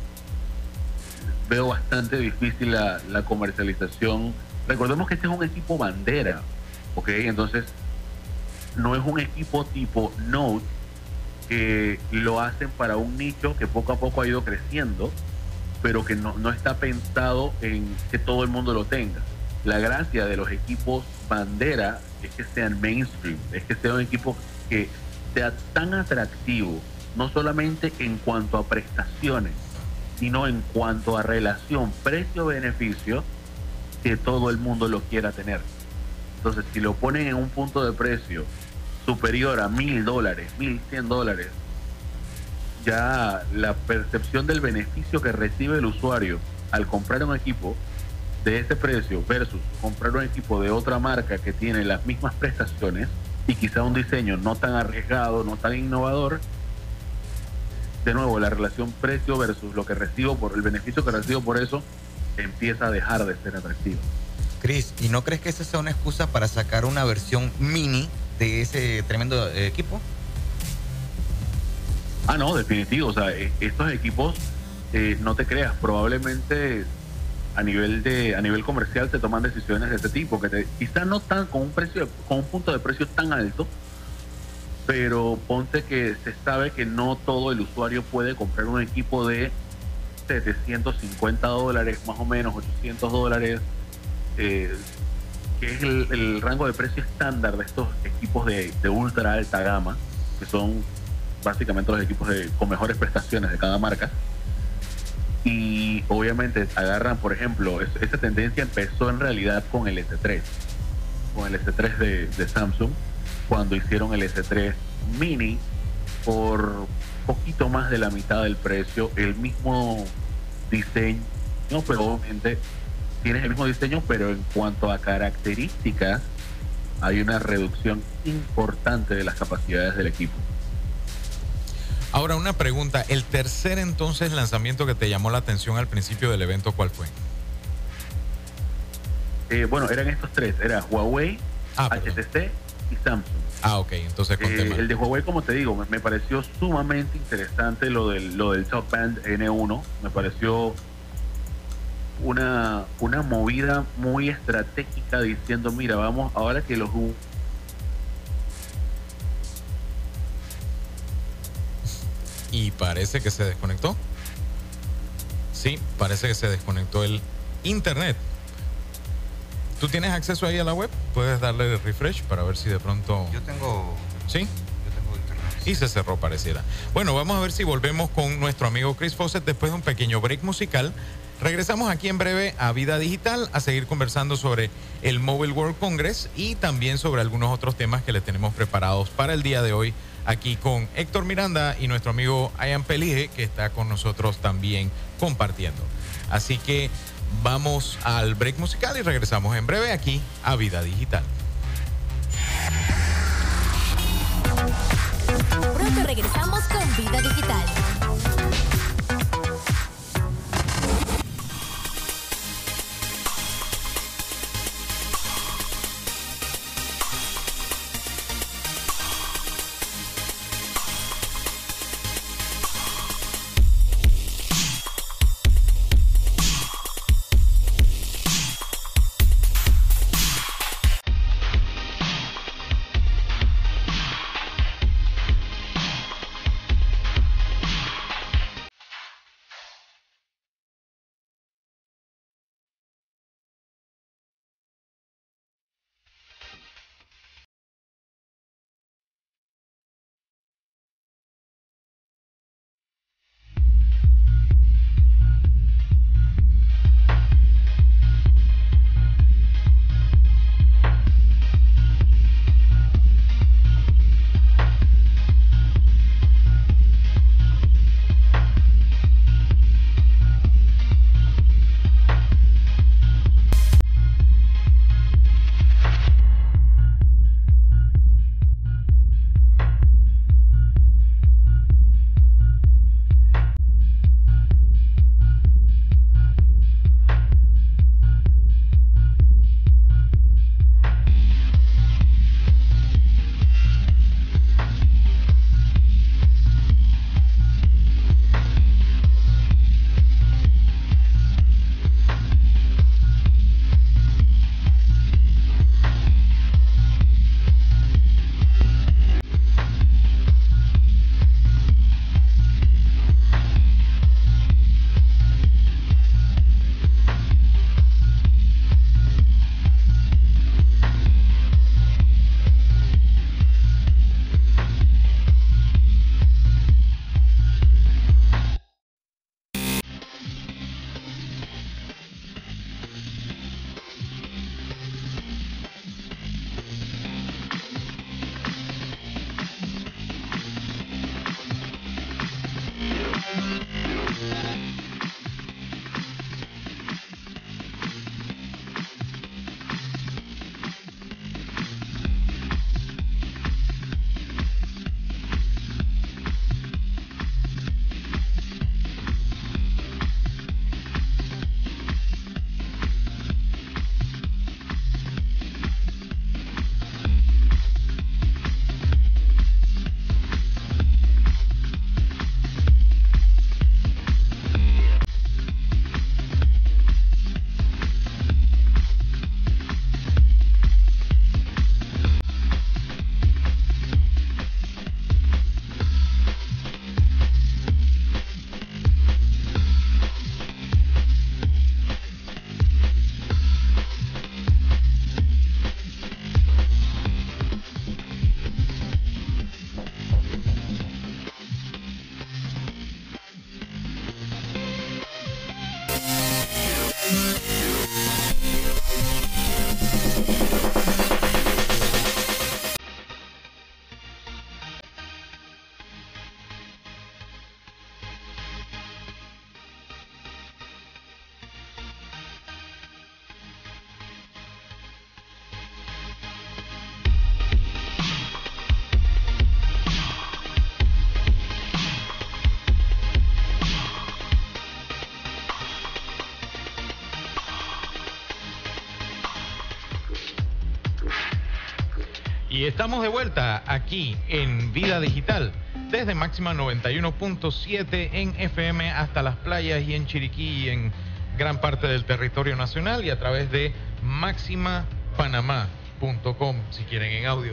veo bastante difícil la, la comercialización. Recordemos que este es un equipo bandera, ¿ok? Entonces, no es un equipo tipo Note que lo hacen para un nicho que poco a poco ha ido creciendo, pero que no, no está pensado en que todo el mundo lo tenga. La gracia de los equipos bandera es que sean mainstream, es que sea un equipo que sea tan atractivo, no solamente en cuanto a prestaciones, sino en cuanto a relación precio-beneficio, que todo el mundo lo quiera tener. Entonces, si lo ponen en un punto de precio superior a mil dólares, mil cien dólares, ya la percepción del beneficio que recibe el usuario al comprar un equipo de ese precio versus comprar un equipo de otra marca que tiene las mismas prestaciones y quizá un diseño no tan arriesgado, no tan innovador, de nuevo la relación precio versus lo que recibo por el beneficio que recibo por eso empieza a dejar de ser atractivo. Chris, ¿y no crees que esa sea una excusa para sacar una versión mini de ese tremendo eh, equipo? Ah, no, definitivo. O sea, estos equipos, eh, no te creas, probablemente a nivel de a nivel comercial se toman decisiones de este tipo, que te, quizás no tan con un precio, con un punto de precio tan alto, pero ponte que se sabe que no todo el usuario puede comprar un equipo de setecientos cincuenta dólares, más o menos ochocientos dólares, eh, que es el, el rango de precio estándar de estos equipos de, de ultra alta gama, que son básicamente los equipos de, con mejores prestaciones de cada marca. Y obviamente agarran, por ejemplo, es, esa tendencia empezó en realidad con el S tres, con el S tres de, de Samsung, cuando hicieron el S tres Mini por poquito más de la mitad del precio, el mismo diseño, no, pero obviamente tienes el mismo diseño, pero en cuanto a características hay una reducción importante de las capacidades del equipo. Ahora una pregunta, el tercer entonces lanzamiento que te llamó la atención al principio del evento, ¿cuál fue? Eh, bueno, eran estos tres, era Huawei, ah, H T C y Samsung. Ah, ok, entonces conté eh, mal. El de Huawei, como te digo, me, me pareció sumamente interesante lo del, lo del Top Band N uno, me pareció una, una movida muy estratégica diciendo, mira, vamos, ahora que los Y parece que se desconectó. Sí, parece que se desconectó el internet. ¿Tú tienes acceso ahí a la web? Puedes darle refresh para ver si de pronto... Yo tengo... ¿Sí? Yo tengo internet. Y se cerró, pareciera. Bueno, vamos a ver si volvemos con nuestro amigo Chris Fawcett después de un pequeño break musical. Regresamos aquí en breve a Vida Digital a seguir conversando sobre el Mobile World Congress y también sobre algunos otros temas que les tenemos preparados para el día de hoy aquí con Héctor Miranda y nuestro amigo Ian Pelige, que está con nosotros también compartiendo. Así que vamos al break musical y regresamos en breve aquí a Vida Digital. Pronto regresamos con Vida Digital. estamos de vuelta aquí en Vida Digital, desde Máxima noventa y uno punto siete en F M hasta las playas y en Chiriquí y en gran parte del territorio nacional, y a través de máxima panamá punto com si quieren en audio.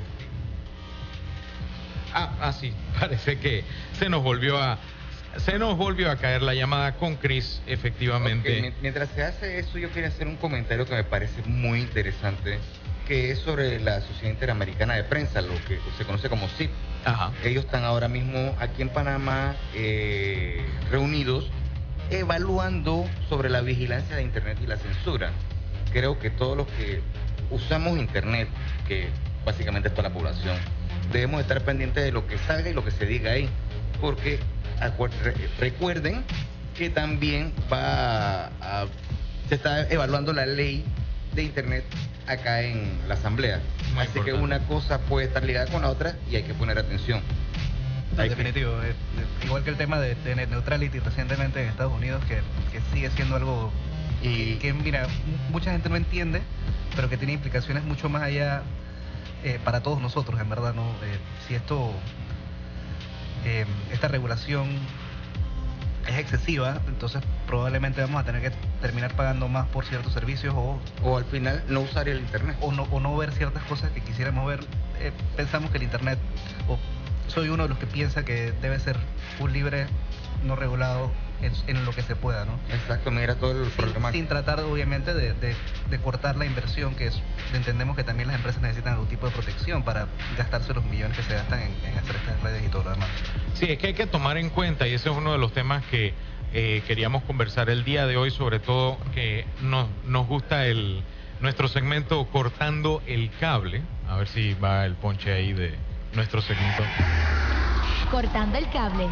Ah, ah, sí, parece que se nos volvió a se nos volvió a caer la llamada con Chris, efectivamente. Okay, mientras se hace eso, yo quería hacer un comentario que me parece muy interesante, que es sobre la Sociedad Interamericana de Prensa, lo que se conoce como S I P. Ajá. Ellos están ahora mismo aquí en Panamá eh, reunidos evaluando sobre la vigilancia de Internet y la censura. Creo que todos los que usamos Internet, que básicamente es toda la población, debemos estar pendientes de lo que salga y lo que se diga ahí, porque acuer- re- recuerden que también va a, se está evaluando la ley de Internet acá en la Asamblea. Muy Así importante. que una cosa puede estar ligada con la otra y hay que poner atención. No, Hay que- definitivo. eh, eh, igual que el tema de, de net neutrality recientemente en Estados Unidos, que, que sigue siendo algo Y que, mira, m- mucha gente no entiende, pero que tiene implicaciones mucho más allá eh, para todos nosotros, en verdad, ¿no? Eh, si esto, eh, esta regulación es excesiva, entonces probablemente vamos a tener que terminar pagando más por ciertos servicios o, o al final no usar el Internet. o, no, o no ver ciertas cosas que quisiéramos ver. Eh, pensamos que el Internet, o soy uno de los que piensa que debe ser full libre, no regulado en, en lo que se pueda, ¿no? Exacto, mira todo el Sin, problema. sin tratar obviamente de, de- de cortar la inversión, que es, entendemos que también las empresas necesitan algún tipo de protección para gastarse los millones que se gastan en, en hacer estas redes y todo lo demás. Sí, es que hay que tomar en cuenta, y ese es uno de los temas que eh, queríamos conversar el día de hoy, sobre todo que nos, nos gusta el nuestro segmento Cortando el Cable. A ver si va el ponche ahí de nuestro segmento. Cortando el cable.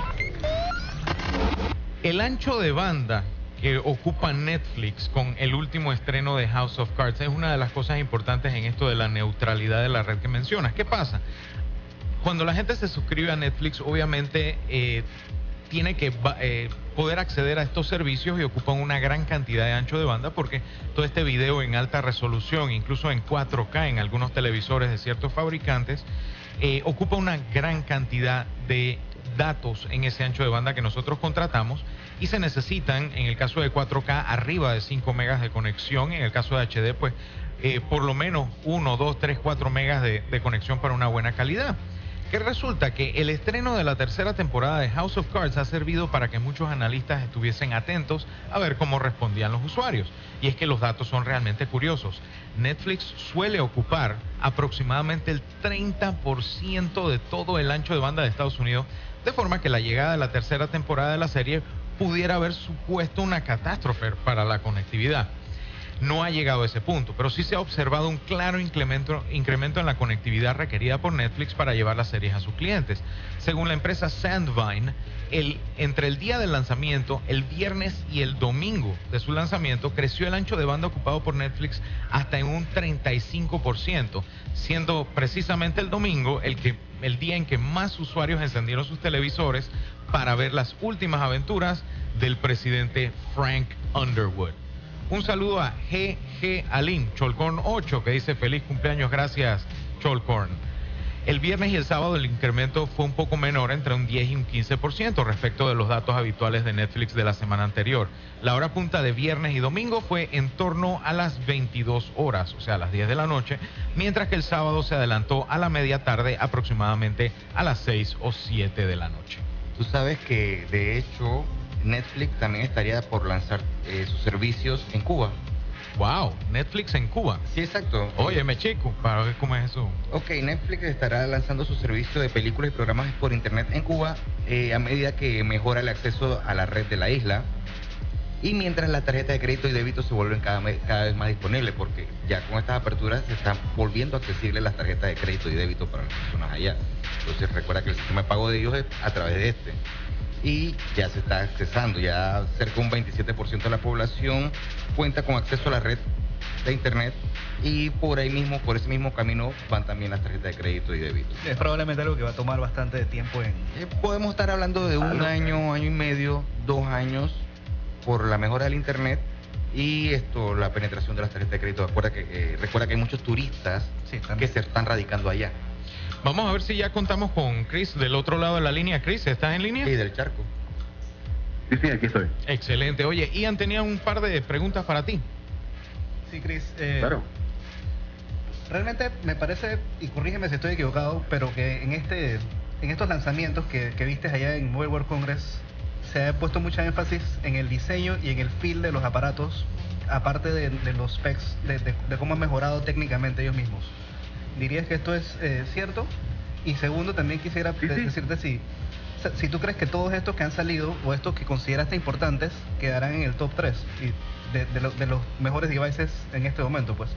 El ancho de banda que ocupa Netflix con el último estreno de House of Cards es una de las cosas importantes en esto de la neutralidad de la red que mencionas. ¿Qué pasa? Cuando la gente se suscribe a Netflix, obviamente eh, tiene que va- eh, poder acceder a estos servicios y ocupan una gran cantidad de ancho de banda, porque todo este video en alta resolución, incluso en cuatro K en algunos televisores de ciertos fabricantes, eh, ocupa una gran cantidad de datos en ese ancho de banda que nosotros contratamos, y se necesitan, en el caso de cuatro K, arriba de cinco megas de conexión. En el caso de H D, pues eh, por lo menos uno, dos, tres, cuatro megas de, de conexión para una buena calidad. Que resulta que el estreno de la tercera temporada de House of Cards ha servido para que muchos analistas estuviesen atentos a ver cómo respondían los usuarios. Y es que los datos son realmente curiosos. Netflix suele ocupar aproximadamente el treinta por ciento de todo el ancho de banda de Estados Unidos, de forma que la llegada de la tercera temporada de la serie pudiera haber supuesto una catástrofe para la conectividad. No ha llegado a ese punto, pero sí se ha observado un claro incremento, incremento en la conectividad requerida por Netflix para llevar las series a sus clientes. Según la empresa Sandvine, el, entre el día del lanzamiento, el viernes y el domingo de su lanzamiento, creció el ancho de banda ocupado por Netflix hasta en un treinta y cinco por ciento, siendo precisamente el domingo el, que, el día en que más usuarios encendieron sus televisores para ver las últimas aventuras del presidente Frank Underwood. Un saludo a G G Alim, Cholcorn ocho, que dice feliz cumpleaños, gracias Cholcorn. El viernes y el sábado el incremento fue un poco menor, entre un diez y un quince por ciento respecto de los datos habituales de Netflix de la semana anterior. La hora punta de viernes y domingo fue en torno a las veintidós horas, o sea, a las diez de la noche, mientras que el sábado se adelantó a la media tarde, aproximadamente a las seis o siete de la noche. Tú sabes que de hecho Netflix también estaría por lanzar eh, sus servicios en Cuba. Wow, Netflix en Cuba. Sí, exacto. Óyeme, chico, para ver cómo es eso. Ok, Netflix estará lanzando su servicio de películas y programas por internet en Cuba eh, a medida que mejora el acceso a la red de la isla, y mientras las tarjetas de crédito y débito se vuelven cada, me- cada vez más disponibles, porque ya con estas aperturas se están volviendo accesibles las tarjetas de crédito y débito para las personas allá. Entonces recuerda que el sistema de pago de ellos es a través de este. Y ya se está accesando, ya cerca de un veintisiete por ciento de la población cuenta con acceso a la red de internet, y por ahí mismo, por ese mismo camino van también las tarjetas de crédito y débito. Es probablemente algo que va a tomar bastante de tiempo en... Eh, podemos estar hablando de un año, año y medio, dos años, por la mejora del internet y esto, la penetración de las tarjetas de crédito. Recuerda que, eh, recuerda que hay muchos turistas Sí, que también. se están radicando allá. Vamos a ver si ya contamos con Chris del otro lado de la línea. Chris, ¿estás en línea? Sí, del charco. Sí, sí, aquí estoy. Excelente. Oye, Ian tenía un par de preguntas para ti. Sí, Chris. Eh, Claro. Realmente me parece, y corrígeme si estoy equivocado, pero que en este en estos lanzamientos que, que viste allá en Mobile World Congress se ha puesto mucha énfasis en el diseño y en el feel de los aparatos, aparte de, de los specs, de, de- de cómo han mejorado técnicamente ellos mismos. ¿Dirías que esto es eh, cierto? Y segundo, también quisiera Sí, de- sí. decirte si, si tú crees que todos estos que han salido o estos que consideraste importantes quedarán en el top tres y de, de lo- de los mejores devices en este momento, pues.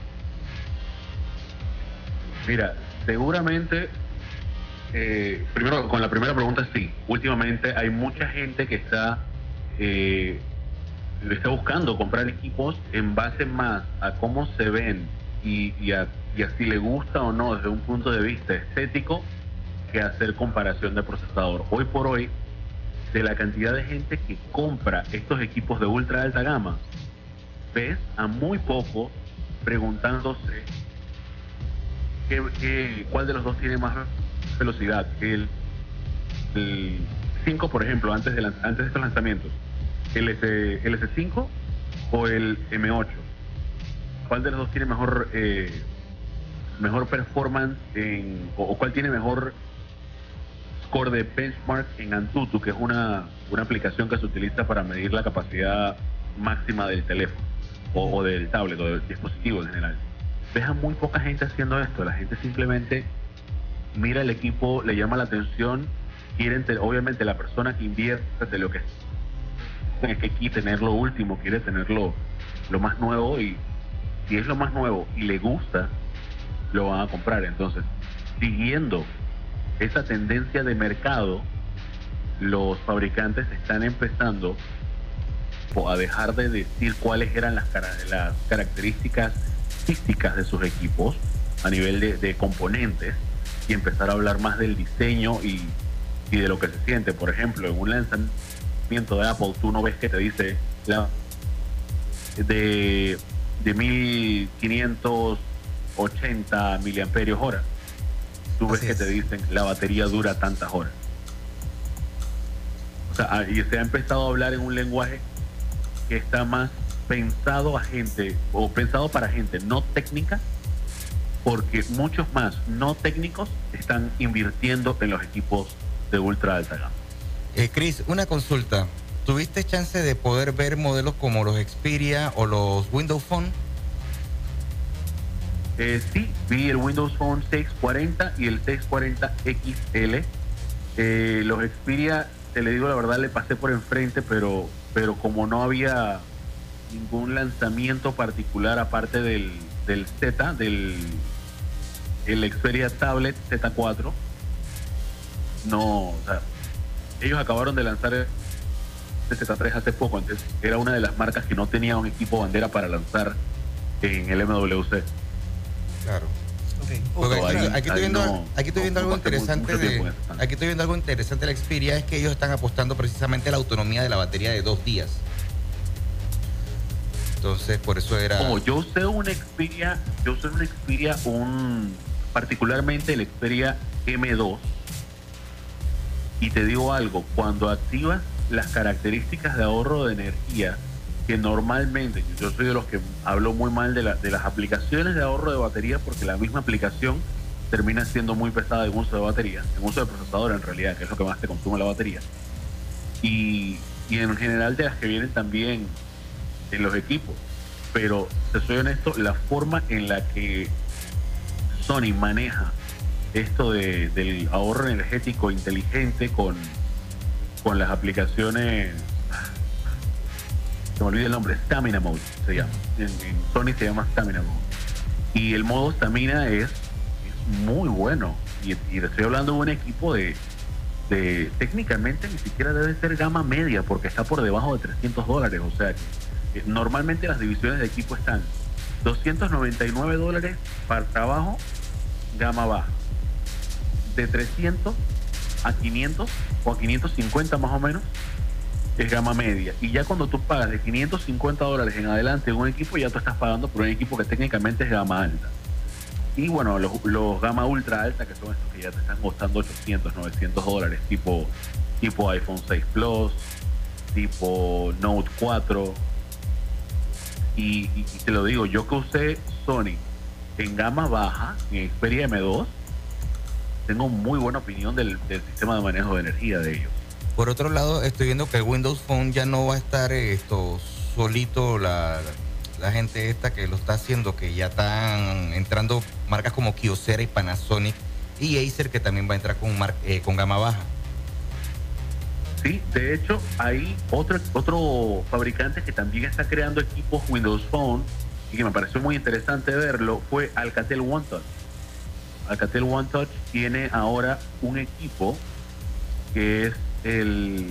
Mira, seguramente, eh, primero con la primera pregunta sí. Últimamente hay mucha gente que está eh, está buscando comprar equipos en base más a cómo se ven y, y, a, y a si le gusta o no desde un punto de vista estético que hacer comparación de procesador. Hoy por hoy, de la cantidad de gente que compra estos equipos de ultra alta gama, ves a muy poco preguntándose ¿Qué, qué, cuál de los dos tiene más velocidad? El, el cinco, por ejemplo, antes de, lan- antes de estos lanzamientos, el, S, el S cinco o el M ocho. ¿Cuál de los dos tiene mejor eh, mejor performance en, o, o cuál tiene mejor score de benchmark en Antutu, que es una, una aplicación que se utiliza para medir la capacidad máxima del teléfono o, o del tablet o del dispositivo en general? Ves a muy poca gente haciendo esto. La gente simplemente mira el equipo, le llama la atención, quieren te- obviamente la persona que invierte de lo que es que quiere tener lo último, quiere tener lo, lo más nuevo, y si es lo más nuevo y le gusta, lo van a comprar. Entonces, siguiendo esa tendencia de mercado, los fabricantes están empezando a dejar de decir cuáles eran las, cara- las características físicas de sus equipos a nivel de, de componentes y empezar a hablar más del diseño y, y de lo que se siente. Por ejemplo, en un lanzamiento de Apple, tú no ves que te dice la, de, de mil quinientos ochenta miliamperios hora. Tú ves Así que es. te dicen la batería dura tantas horas. O sea, ah, y se ha empezado a hablar en un lenguaje que está más pensado a gente o pensado para gente no técnica, porque muchos más no técnicos están invirtiendo en los equipos de ultra alta gama. Eh, Chris, una consulta. ¿Tuviste chance de poder ver modelos como los Xperia o los Windows Phone? Eh, sí, vi el Windows Phone seiscientos cuarenta y el seiscientos cuarenta X L. Eh, los Xperia, te le digo la verdad, le pasé por enfrente, pero, pero como no había ningún lanzamiento particular aparte del, del Z, del el Xperia Tablet Z cuatro, no, o sea, ellos acabaron de lanzar el Z tres hace poco, entonces era una de las marcas que no tenía un equipo bandera para lanzar en el M W C. Claro. Okay. Porque Otro, aquí, ahí- aquí estoy ahí viendo, no- aquí estoy viendo no algo pasé mu- interesante mucho tiempo de, en eso. aquí estoy viendo algo interesante de la Xperia, es que ellos están apostando precisamente a la autonomía de la batería de dos días. Entonces, por eso era. Como yo sé un Xperia, yo sé un Xperia, un particularmente el Xperia M dos, y te digo algo, cuando activas las características de ahorro de energía, que normalmente, yo soy de los que hablo muy mal de, la- de las aplicaciones de ahorro de batería, porque la misma aplicación termina siendo muy pesada en uso de batería, en uso de procesador en realidad, que es lo que más te consume la batería. Y, y en general de las que vienen también en los equipos. Pero, te soy honesto, la forma en la que Sony maneja esto de, del ahorro energético inteligente con, con las aplicaciones, se me olvida el nombre, Stamina Mode se llama. En, en Sony se llama Stamina Mode. Y el modo Stamina es, es muy bueno. Y, y estoy hablando de un equipo de, de, técnicamente ni siquiera debe ser gama media, porque está por debajo de trescientos dólares. O sea, que, eh, normalmente las divisiones de equipo están doscientos noventa y nueve dólares para abajo, gama baja. De trescientos a quinientos o a quinientos cincuenta más o menos es gama media. Y ya cuando tú pagas de quinientos cincuenta dólares en adelante en un equipo, ya tú estás pagando por un equipo que técnicamente es gama alta. Y bueno, los, los gama ultra alta, que son estos que ya te están costando ochocientos, novecientos dólares, tipo, tipo iPhone seis Plus, tipo Note cuatro. Y, y, y te lo digo, yo que usé Sony en gama baja, en Xperia M dos, tengo muy buena opinión del, del sistema de manejo de energía de ellos. Por otro lado, estoy viendo que el Windows Phone ya no va a estar esto solito, la, la gente esta que lo está haciendo, que ya están entrando marcas como Kyocera y Panasonic y Acer, que también va a entrar con, mar, eh, con gama baja. Sí, de hecho, hay otro, otro fabricante que también está creando equipos Windows Phone y que me pareció muy interesante verlo, fue Alcatel One Touch. Alcatel One Touch tiene ahora un equipo que es el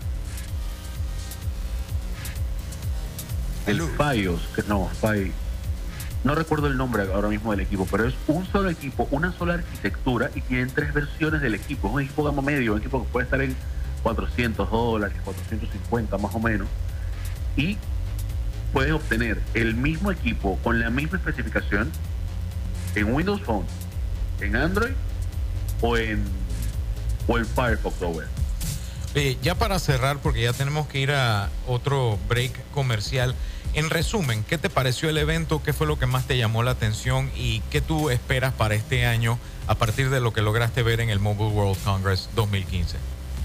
el Fios, que no, Fi, no recuerdo el nombre ahora mismo del equipo, pero es un solo equipo, una sola arquitectura y tienen tres versiones del equipo. Es un equipo gama medio, un equipo que puede estar en cuatrocientos dólares, cuatrocientos cincuenta más o menos, y puedes obtener el mismo equipo con la misma especificación en Windows Phone, en Android o en o en Firefox O S. Eh, ya para cerrar, porque ya tenemos que ir a otro break comercial, en resumen, ¿qué te pareció el evento? ¿Qué fue lo que más te llamó la atención? ¿Y qué tú esperas para este año a partir de lo que lograste ver en el Mobile World Congress dos mil quince?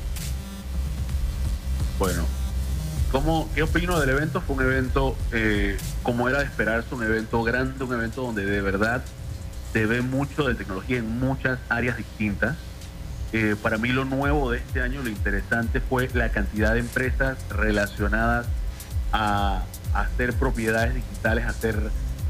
Bueno, ¿cómo, ¿qué opino del evento? Fue un evento, eh, como era de esperarse, un evento grande, un evento donde de verdad se ve mucho de tecnología en muchas áreas distintas. Eh, para mí lo nuevo de este año, lo interesante fue la cantidad de empresas relacionadas a, a hacer propiedades digitales, a hacer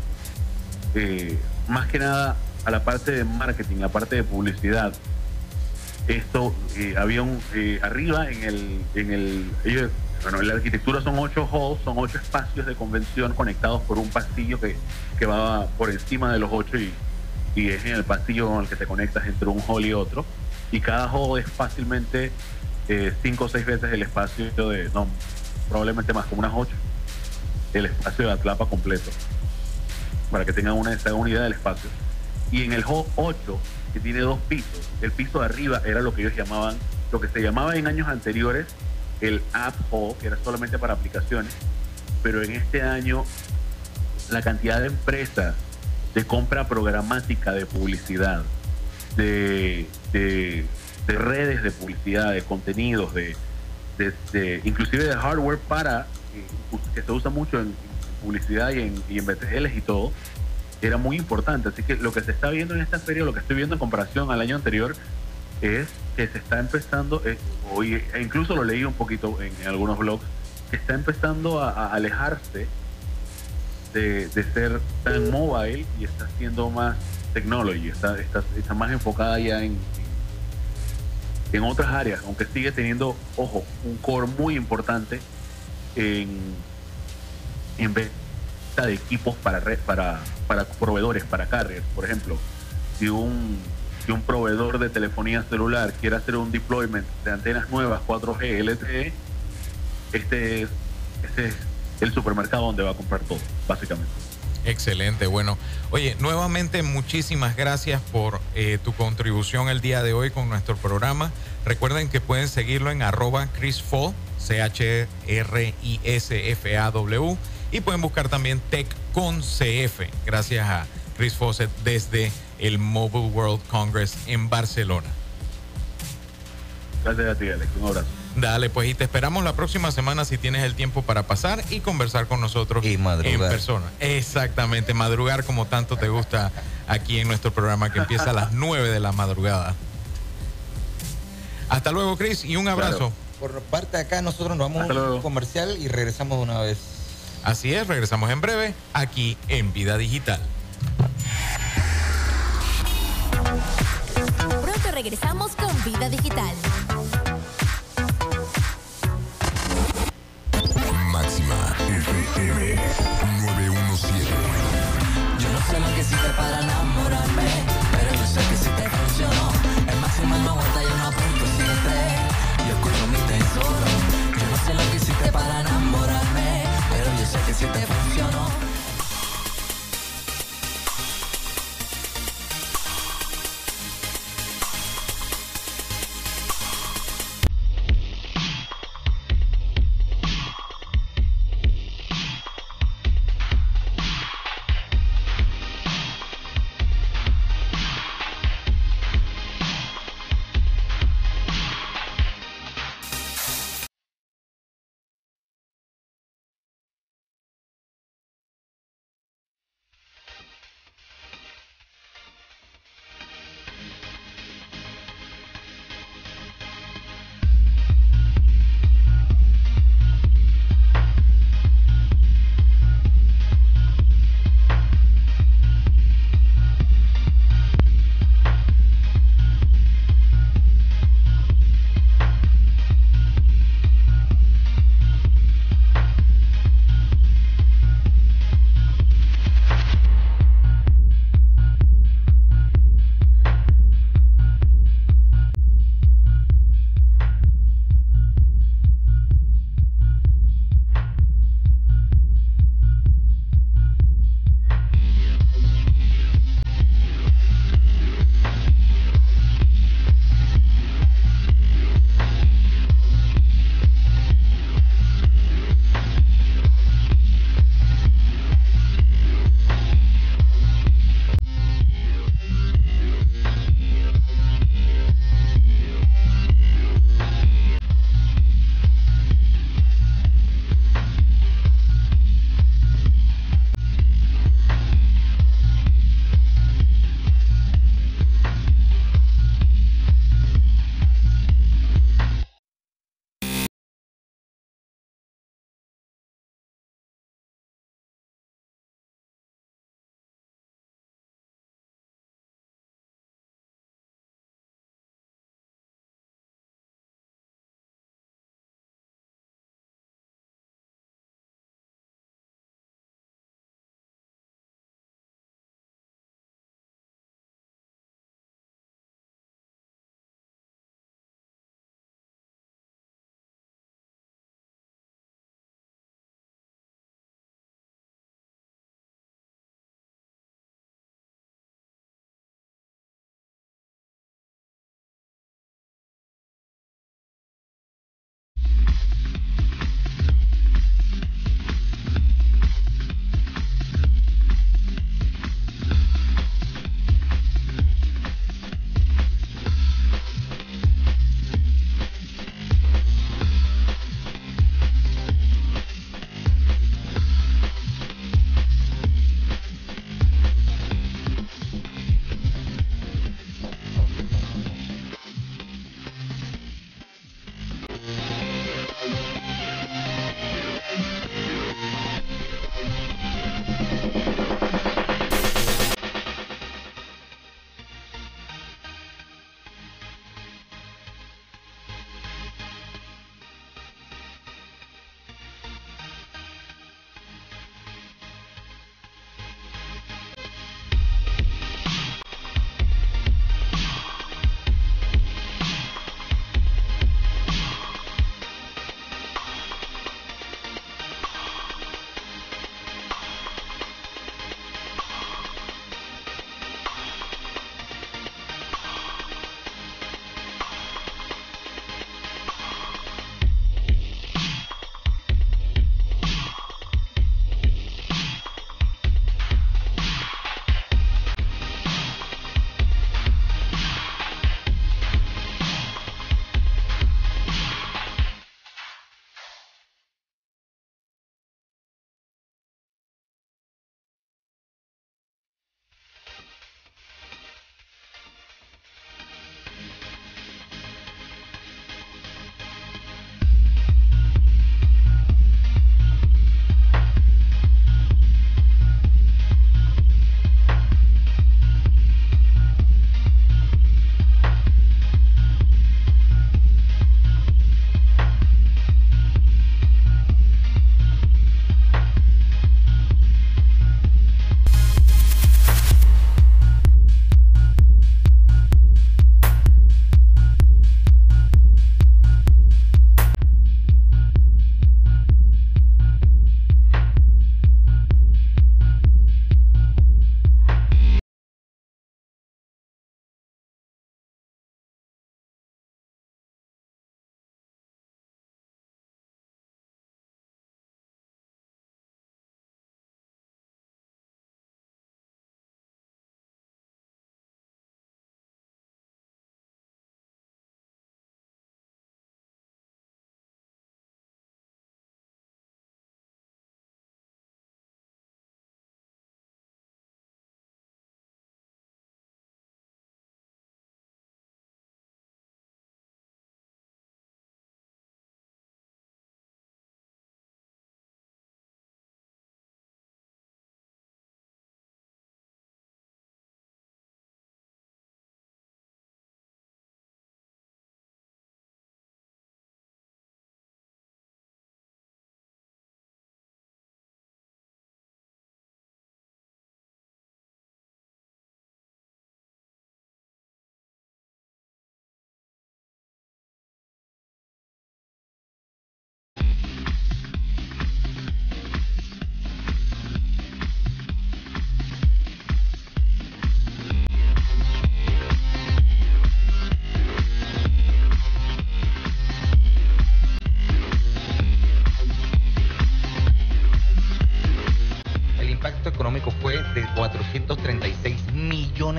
eh, más que nada a la parte de marketing, la parte de publicidad. Esto, eh, había un, eh, arriba en el, en el, ellos, bueno, en la arquitectura son ocho halls, son ocho espacios de convención conectados por un pasillo que, que va por encima de los ocho y, y es en el pasillo con el que te conectas entre un hall y otro. Y cada hall es fácilmente eh, cinco o seis veces el espacio de, no, probablemente más, como unas ocho, el espacio de Atlapa completo, para que tengan una, esa unidad del espacio. Y en el hall ocho, que tiene dos pisos, el piso de arriba era lo que ellos llamaban, lo que se llamaba en años anteriores el App Hall, que era solamente para aplicaciones, pero en este año la cantidad de empresas de compra programática de publicidad, de, de, de redes de publicidad, de contenidos, de, de, de inclusive de hardware para eh, que se usa mucho en, en publicidad y en, y en B T Ls y todo, era muy importante. Así que lo que se está viendo en esta feria, lo que estoy viendo en comparación al año anterior, es que se está empezando, eh, hoy, e incluso lo leí un poquito en, en algunos blogs, que está empezando a, a alejarse de, de ser tan mobile y está siendo más technology, está, está, está más enfocada ya en, en, en otras áreas, aunque sigue teniendo, ojo, un core muy importante en, en venta de equipos para, red, para, para proveedores, para carriers. Por ejemplo, si un, si un proveedor de telefonía celular quiere hacer un deployment de antenas nuevas cuatro G L T E, este es, este es el supermercado donde va a comprar todo, básicamente. Excelente, bueno. Oye, nuevamente muchísimas gracias por eh, tu contribución el día de hoy con nuestro programa. Recuerden que pueden seguirlo en arroba Chris Fall, C H R I S F A W, y pueden buscar también Tech con C F, gracias a Chris Fawcett desde el Mobile World Congress en Barcelona. Gracias a ti, Alex. Un abrazo. Dale, pues, y te esperamos la próxima semana si tienes el tiempo para pasar y conversar con nosotros y madrugar en persona. Exactamente, madrugar como tanto te gusta aquí en nuestro programa que empieza a las nueve de la madrugada. Hasta luego, Chris, y un abrazo. Claro. Por parte de acá, nosotros nos vamos a un comercial y regresamos de una vez. Así es, regresamos en breve aquí en Vida Digital. Pronto regresamos con Vida Digital. Máxima F M novecientos diecisiete. Yo no sé lo que hiciste para enamorarme, pero yo sé que si te funcionó. El máximo noventa y uno punto siete. Yo escucho mi tesoro. Yo no sé lo que hiciste para enamorarme, pero yo sé que si te funcionó.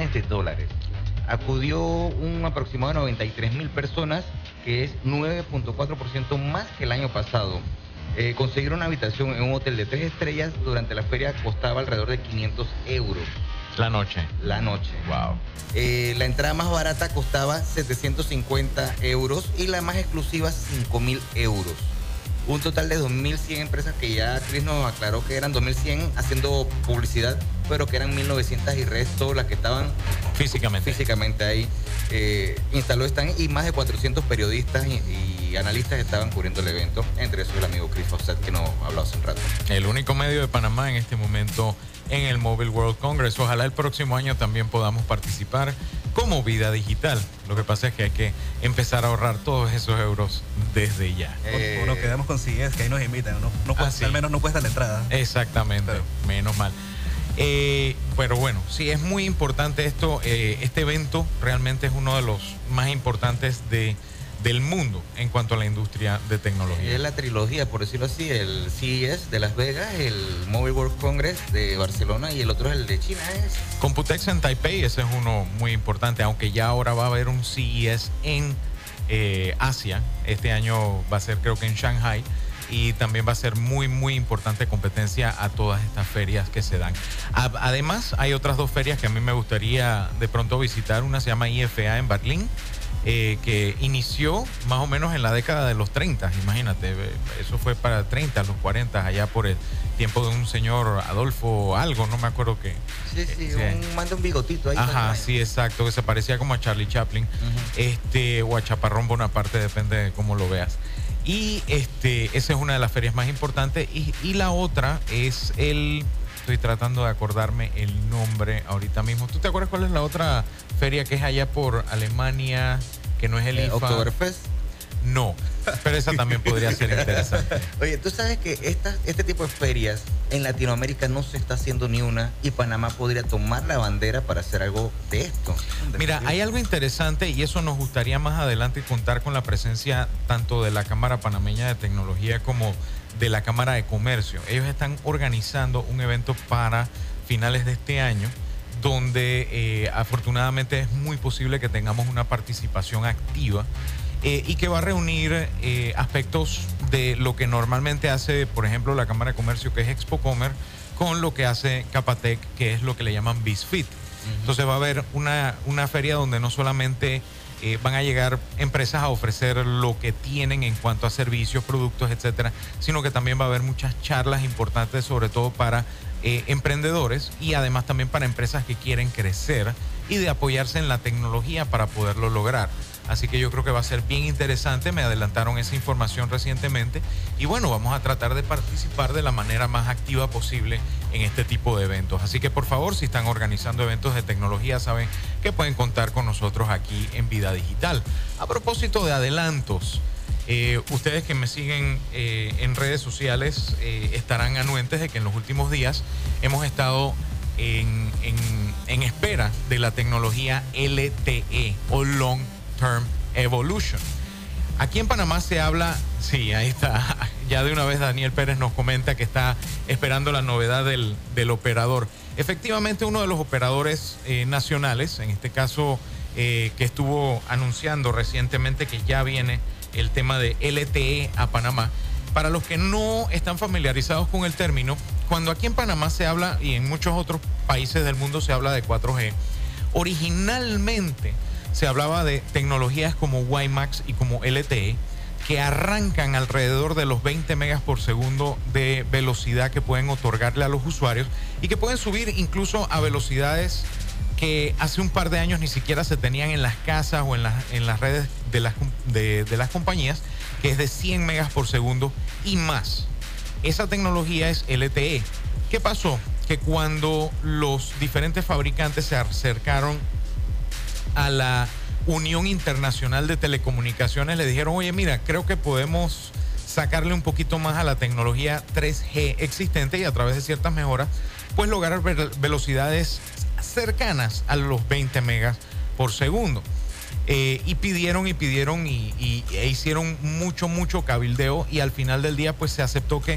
millones de dólares. Acudió un aproximado de noventa y tres mil personas, que es nueve punto cuatro por ciento más que el año pasado. Eh, conseguir una habitación en un hotel de tres estrellas durante la feria costaba alrededor de quinientos euros. La noche. La noche. Wow. Eh, la entrada más barata costaba setecientos cincuenta euros y la más exclusiva cinco mil euros. Un total de dos mil cien empresas que ya Chris nos aclaró que eran dos mil cien haciendo publicidad, pero que eran mil novecientas y resto las que estaban físicamente, físicamente ahí. Eh, instaló están y más de cuatrocientos periodistas y, y analistas estaban cubriendo el evento, entre esos el amigo Chris Fawcett que nos habló hace un rato. El único medio de Panamá en este momento en el Mobile World Congress. Ojalá el próximo año también podamos participar como Vida Digital. Lo que pasa es que hay que empezar a ahorrar todos esos euros desde ya. Eh, o nos quedamos con C E S, que ahí nos invitan, no, no cuesta, Ah, sí. al menos no cuesta la entrada. Exactamente, Pero- menos mal. Eh, pero bueno, sí es muy importante esto. Eh, este evento realmente es uno de los más importantes de, del mundo en cuanto a la industria de tecnología. Es la trilogía, por decirlo así, el C E S de Las Vegas, el Mobile World Congress de Barcelona y el otro es el de China. Es Computex en Taipei, ese es uno muy importante, aunque ya ahora va a haber un C E S en eh, Asia. Este año va a ser creo que en Shanghai. Y también va a ser muy, muy importante competencia a todas estas ferias que se dan. A- Además, hay otras dos ferias que a mí me gustaría de pronto visitar. Una se llama I F A en Berlín, eh, que inició más o menos en la década de los treinta. Imagínate, eh, eso fue para treinta, los cuarenta, allá por el tiempo de un señor Adolfo algo, no me acuerdo qué. sí, sí, Sí. un, manda un bigotito ahí. Ajá, sí, exacto, que se parecía como a Charlie Chaplin, este, o a Chaparrón Bonaparte, depende de cómo lo veas. Y este, esa es una de las ferias más importantes. Y, y la otra es el, estoy tratando de acordarme el nombre ahorita mismo. ¿Tú te acuerdas cuál es la otra feria que es allá por Alemania, que no es el Eh, I F A? Oktoberfest. No, pero esa también podría ser interesante. Oye, tú sabes que esta, este tipo de ferias en Latinoamérica no se está haciendo ni una y Panamá podría tomar la bandera para hacer algo de esto. Mira, hay algo interesante y eso nos gustaría más adelante contar con la presencia tanto de la Cámara Panameña de Tecnología como de la Cámara de Comercio. Ellos están organizando un evento para finales de este año donde eh, afortunadamente es muy posible que tengamos una participación activa eh, y que va a reunir eh, aspectos de lo que normalmente hace, por ejemplo, la Cámara de Comercio, que es ExpoComer, con lo que hace Capatec, que es lo que le llaman BizFit. Entonces va a haber una, una feria donde no solamente eh, van a llegar empresas a ofrecer lo que tienen en cuanto a servicios, productos, etcétera, sino que también va a haber muchas charlas importantes, sobre todo para eh, emprendedores y además también para empresas que quieren crecer y de apoyarse en la tecnología para poderlo lograr. Así que yo creo que va a ser bien interesante. Me adelantaron esa información recientemente y bueno, vamos a tratar de participar de la manera más activa posible en este tipo de eventos. Así que por favor, si están organizando eventos de tecnología, saben que pueden contar con nosotros aquí en Vida Digital. A propósito de adelantos, eh, ustedes que me siguen eh, en redes sociales eh, estarán anuentes de que en los últimos días hemos estado en, en, en espera de la tecnología L T E o Long Term Evolution. Aquí en Panamá se habla, sí, ahí está, ya de una vez Daniel Pérez nos comenta que está esperando la novedad del, del operador. Efectivamente, uno de los operadores eh, nacionales, en este caso eh, que estuvo anunciando recientemente que ya viene el tema de L T E a Panamá. Para los que no están familiarizados con el término, cuando aquí en Panamá se habla, y en muchos otros países del mundo se habla de cuatro G, originalmente se hablaba de tecnologías como WiMAX y como L T E, que arrancan alrededor de los veinte megas por segundo de velocidad que pueden otorgarle a los usuarios y que pueden subir incluso a velocidades que hace un par de años ni siquiera se tenían en las casas o en las, en las redes de las, de, de las compañías, que es de cien megas por segundo y más. Esa tecnología es L T E. ¿Qué pasó? Que cuando los diferentes fabricantes se acercaron a la Unión Internacional de Telecomunicaciones, le dijeron, oye, mira, creo que podemos sacarle un poquito más a la tecnología tres G existente y a través de ciertas mejoras, pues lograr ve- velocidades cercanas a los veinte megas por segundo. Eh, y pidieron y pidieron y, y- e hicieron mucho, mucho cabildeo y al final del día pues se aceptó que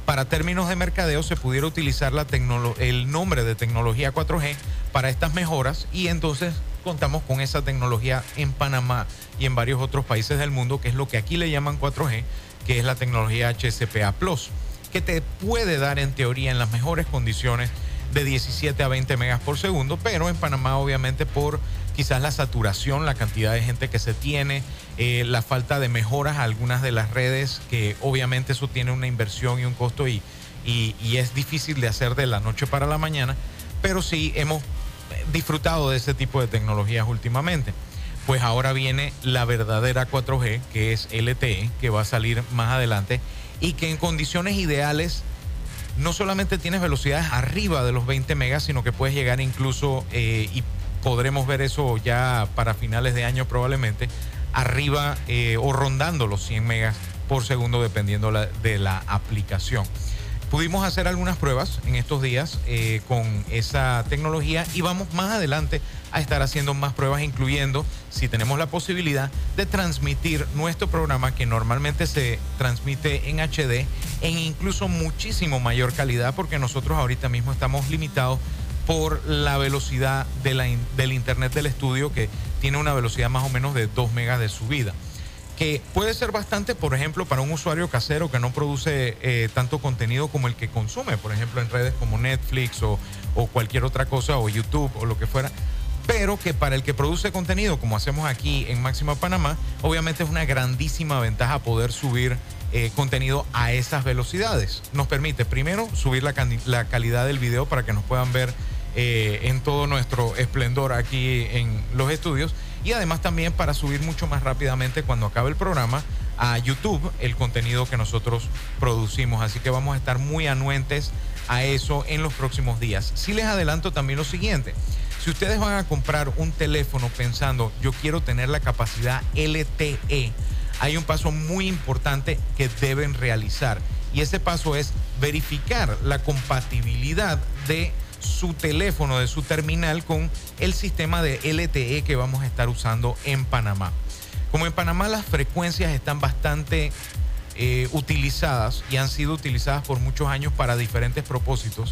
para términos de mercadeo se pudiera utilizar la tecnolo- el nombre de tecnología cuatro G para estas mejoras, y entonces contamos con esa tecnología en Panamá y en varios otros países del mundo, que es lo que aquí le llaman cuatro G, que es la tecnología H S P A plus, que te puede dar en teoría en las mejores condiciones de diecisiete a veinte megas por segundo, pero en Panamá obviamente por quizás la saturación, la cantidad de gente que se tiene, eh, la falta de mejoras a algunas de las redes, que obviamente eso tiene una inversión y un costo y, y, y es difícil de hacer de la noche para la mañana, pero sí hemos disfrutado de ese tipo de tecnologías últimamente. Pues ahora viene la verdadera cuatro G, que es L T E, que va a salir más adelante y que en condiciones ideales no solamente tienes velocidades arriba de los veinte megas, sino que puedes llegar incluso, eh, y podremos ver eso ya para finales de año probablemente, arriba eh, o rondando los cien megas por segundo dependiendo la, de la aplicación. Pudimos hacer algunas pruebas en estos días eh, con esa tecnología y vamos más adelante a estar haciendo más pruebas, incluyendo, si tenemos la posibilidad, de transmitir nuestro programa, que normalmente se transmite en H D, en incluso muchísimo mayor calidad, porque nosotros ahorita mismo estamos limitados por la velocidad de la in- del internet del estudio, que tiene una velocidad más o menos de dos megas de subida, que puede ser bastante, por ejemplo, para un usuario casero que no produce eh, tanto contenido como el que consume, por ejemplo, en redes como Netflix o, o cualquier otra cosa, o YouTube o lo que fuera, pero que para el que produce contenido, como hacemos aquí en Máxima Panamá, obviamente es una grandísima ventaja poder subir eh, contenido a esas velocidades. Nos permite, primero, subir la, candi- la calidad del video para que nos puedan ver eh, en todo nuestro esplendor aquí en los estudios, y además también para subir mucho más rápidamente cuando acabe el programa a YouTube el contenido que nosotros producimos. Así que vamos a estar muy anuentes a eso en los próximos días. Sí les adelanto también lo siguiente: si ustedes van a comprar un teléfono pensando yo quiero tener la capacidad L T E, hay un paso muy importante que deben realizar, y ese paso es verificar la compatibilidad de su teléfono, de su terminal, con el sistema de L T E que vamos a estar usando en Panamá. Como en Panamá las frecuencias están bastante eh, utilizadas y han sido utilizadas por muchos años para diferentes propósitos,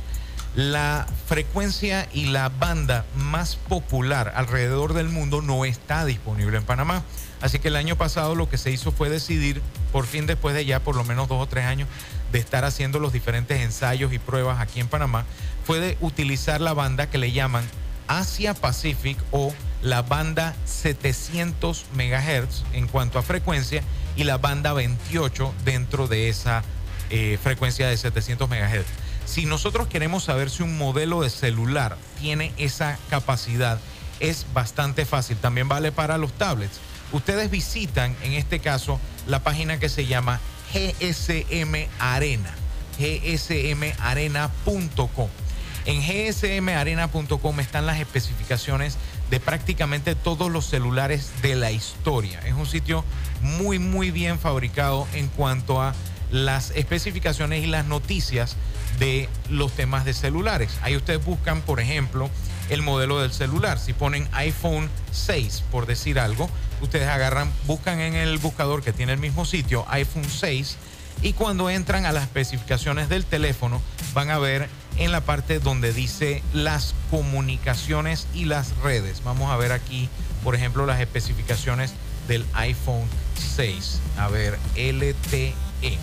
la frecuencia y la banda más popular alrededor del mundo no está disponible en Panamá. Así que el año pasado lo que se hizo fue decidir, por fin, después de ya por lo menos dos o tres años de estar haciendo los diferentes ensayos y pruebas aquí en Panamá, fue de utilizar la banda que le llaman Asia Pacific, o la banda setecientos megahertz en cuanto a frecuencia, y la banda veintiocho dentro de esa eh, frecuencia de setecientos megahertz. Si nosotros queremos saber si un modelo de celular tiene esa capacidad, es bastante fácil. También vale para los tablets. Ustedes visitan, en este caso, la página que se llama G S M Arena, G S M arena punto com. En G S M arena punto com están las especificaciones de prácticamente todos los celulares de la historia. Es un sitio muy, muy bien fabricado en cuanto a las especificaciones y las noticias de los temas de celulares. Ahí ustedes buscan, por ejemplo, el modelo del celular. Si ponen iPhone seis, por decir algo, ustedes agarran, buscan en el buscador que tiene el mismo sitio, iPhone seis, y cuando entran a las especificaciones del teléfono, van a ver en la parte donde dice las comunicaciones y las redes. Vamos a ver aquí, por ejemplo, las especificaciones del iPhone seis. A ver, L T E.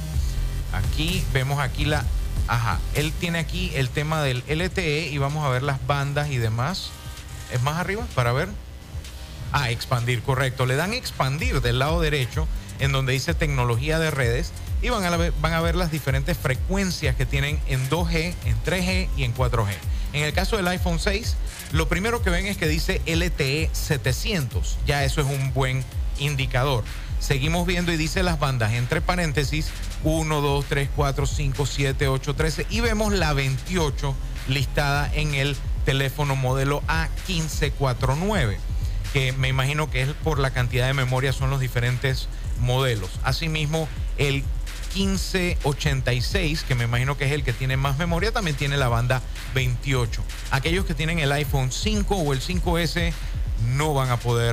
Aquí vemos aquí la... Ajá, él tiene aquí el tema del L T E y vamos a ver las bandas y demás. ¿Es más arriba para ver? Ah, expandir, correcto. Le dan expandir del lado derecho, en donde dice tecnología de redes, y van a ver, van a ver las diferentes frecuencias que tienen en dos G, en tres G y en cuatro G. En el caso del iPhone seis, lo primero que ven es que dice L T E setecientos. Ya eso es un buen indicador. Seguimos viendo y dice las bandas, entre paréntesis, uno, dos, tres, cuatro, cinco, siete, ocho, trece, y vemos la veintiocho listada en el teléfono modelo A quince cuarenta y nueve, que me imagino que es por la cantidad de memoria, son los diferentes modelos. Asimismo, el quince ochenta y seis, que me imagino que es el que tiene más memoria, también tiene la banda veintiocho. Aquellos que tienen el iPhone cinco o el cinco ese no van a poder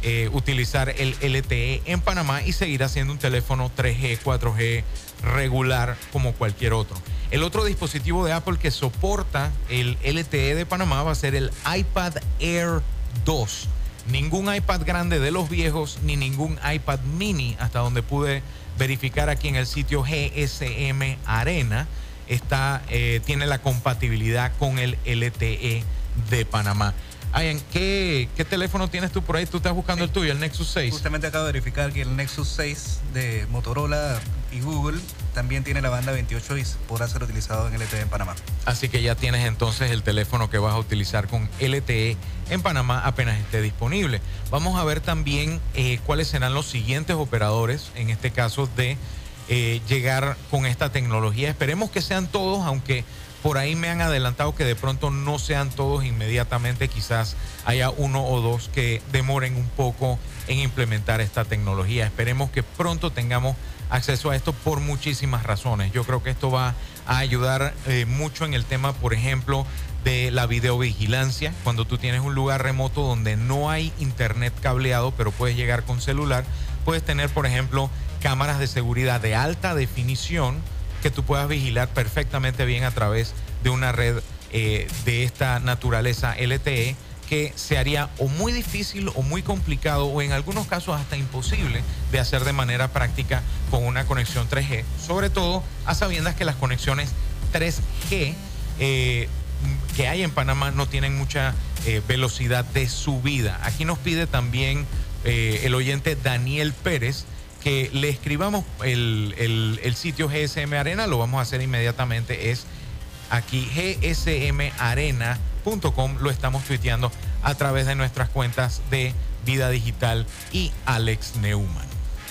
eh, utilizar el L T E en Panamá y seguir haciendo un teléfono tres G, cuatro G regular como cualquier otro. El otro dispositivo de Apple que soporta el L T E de Panamá va a ser el iPad Air dos. Ningún iPad grande de los viejos ni ningún iPad mini, hasta donde pude verificar aquí en el sitio G S M Arena, está, eh, tiene la compatibilidad con el L T E de Panamá. Ayan, ¿qué, ¿qué teléfono tienes tú por ahí? Tú estás buscando el tuyo, el Nexus seis. Justamente acabo de verificar que el Nexus seis de Motorola y Google también tiene la banda veintiocho y podrá ser utilizado en L T E en Panamá. Así que ya tienes entonces el teléfono que vas a utilizar con L T E en Panamá apenas esté disponible. Vamos a ver también eh, cuáles serán los siguientes operadores, en este caso de eh, llegar con esta tecnología. Esperemos que sean todos, aunque por ahí me han adelantado que de pronto no sean todos inmediatamente, quizás haya uno o dos que demoren un poco en implementar esta tecnología. Esperemos que pronto tengamos acceso a esto por muchísimas razones. Yo creo que esto va a ayudar eh, mucho en el tema, por ejemplo, de la videovigilancia. Cuando tú tienes un lugar remoto donde no hay internet cableado, pero puedes llegar con celular, puedes tener, por ejemplo, cámaras de seguridad de alta definición que tú puedas vigilar perfectamente bien a través de una red eh, de esta naturaleza L T E, que se haría o muy difícil o muy complicado o en algunos casos hasta imposible de hacer de manera práctica con una conexión tres G, sobre todo a sabiendas que las conexiones tres G eh, que hay en Panamá no tienen mucha eh, velocidad de subida. Aquí nos pide también eh, el oyente Daniel Pérez que le escribamos el, el, el sitio G S M Arena. Lo vamos a hacer inmediatamente. Es aquí G S M arena punto com. Lo estamos tuiteando a través de nuestras cuentas de Vida Digital y Alex Neumann.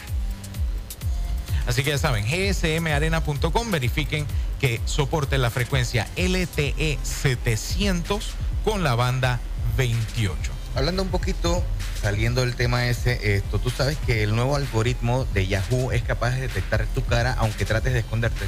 Así que ya saben, G S M arena punto com. Verifiquen que soporte la frecuencia L T E setecientos con la banda veintiocho. Hablando un poquito, saliendo del tema ese, esto, tú sabes que el nuevo algoritmo de Yahoo es capaz de detectar tu cara aunque trates de esconderte.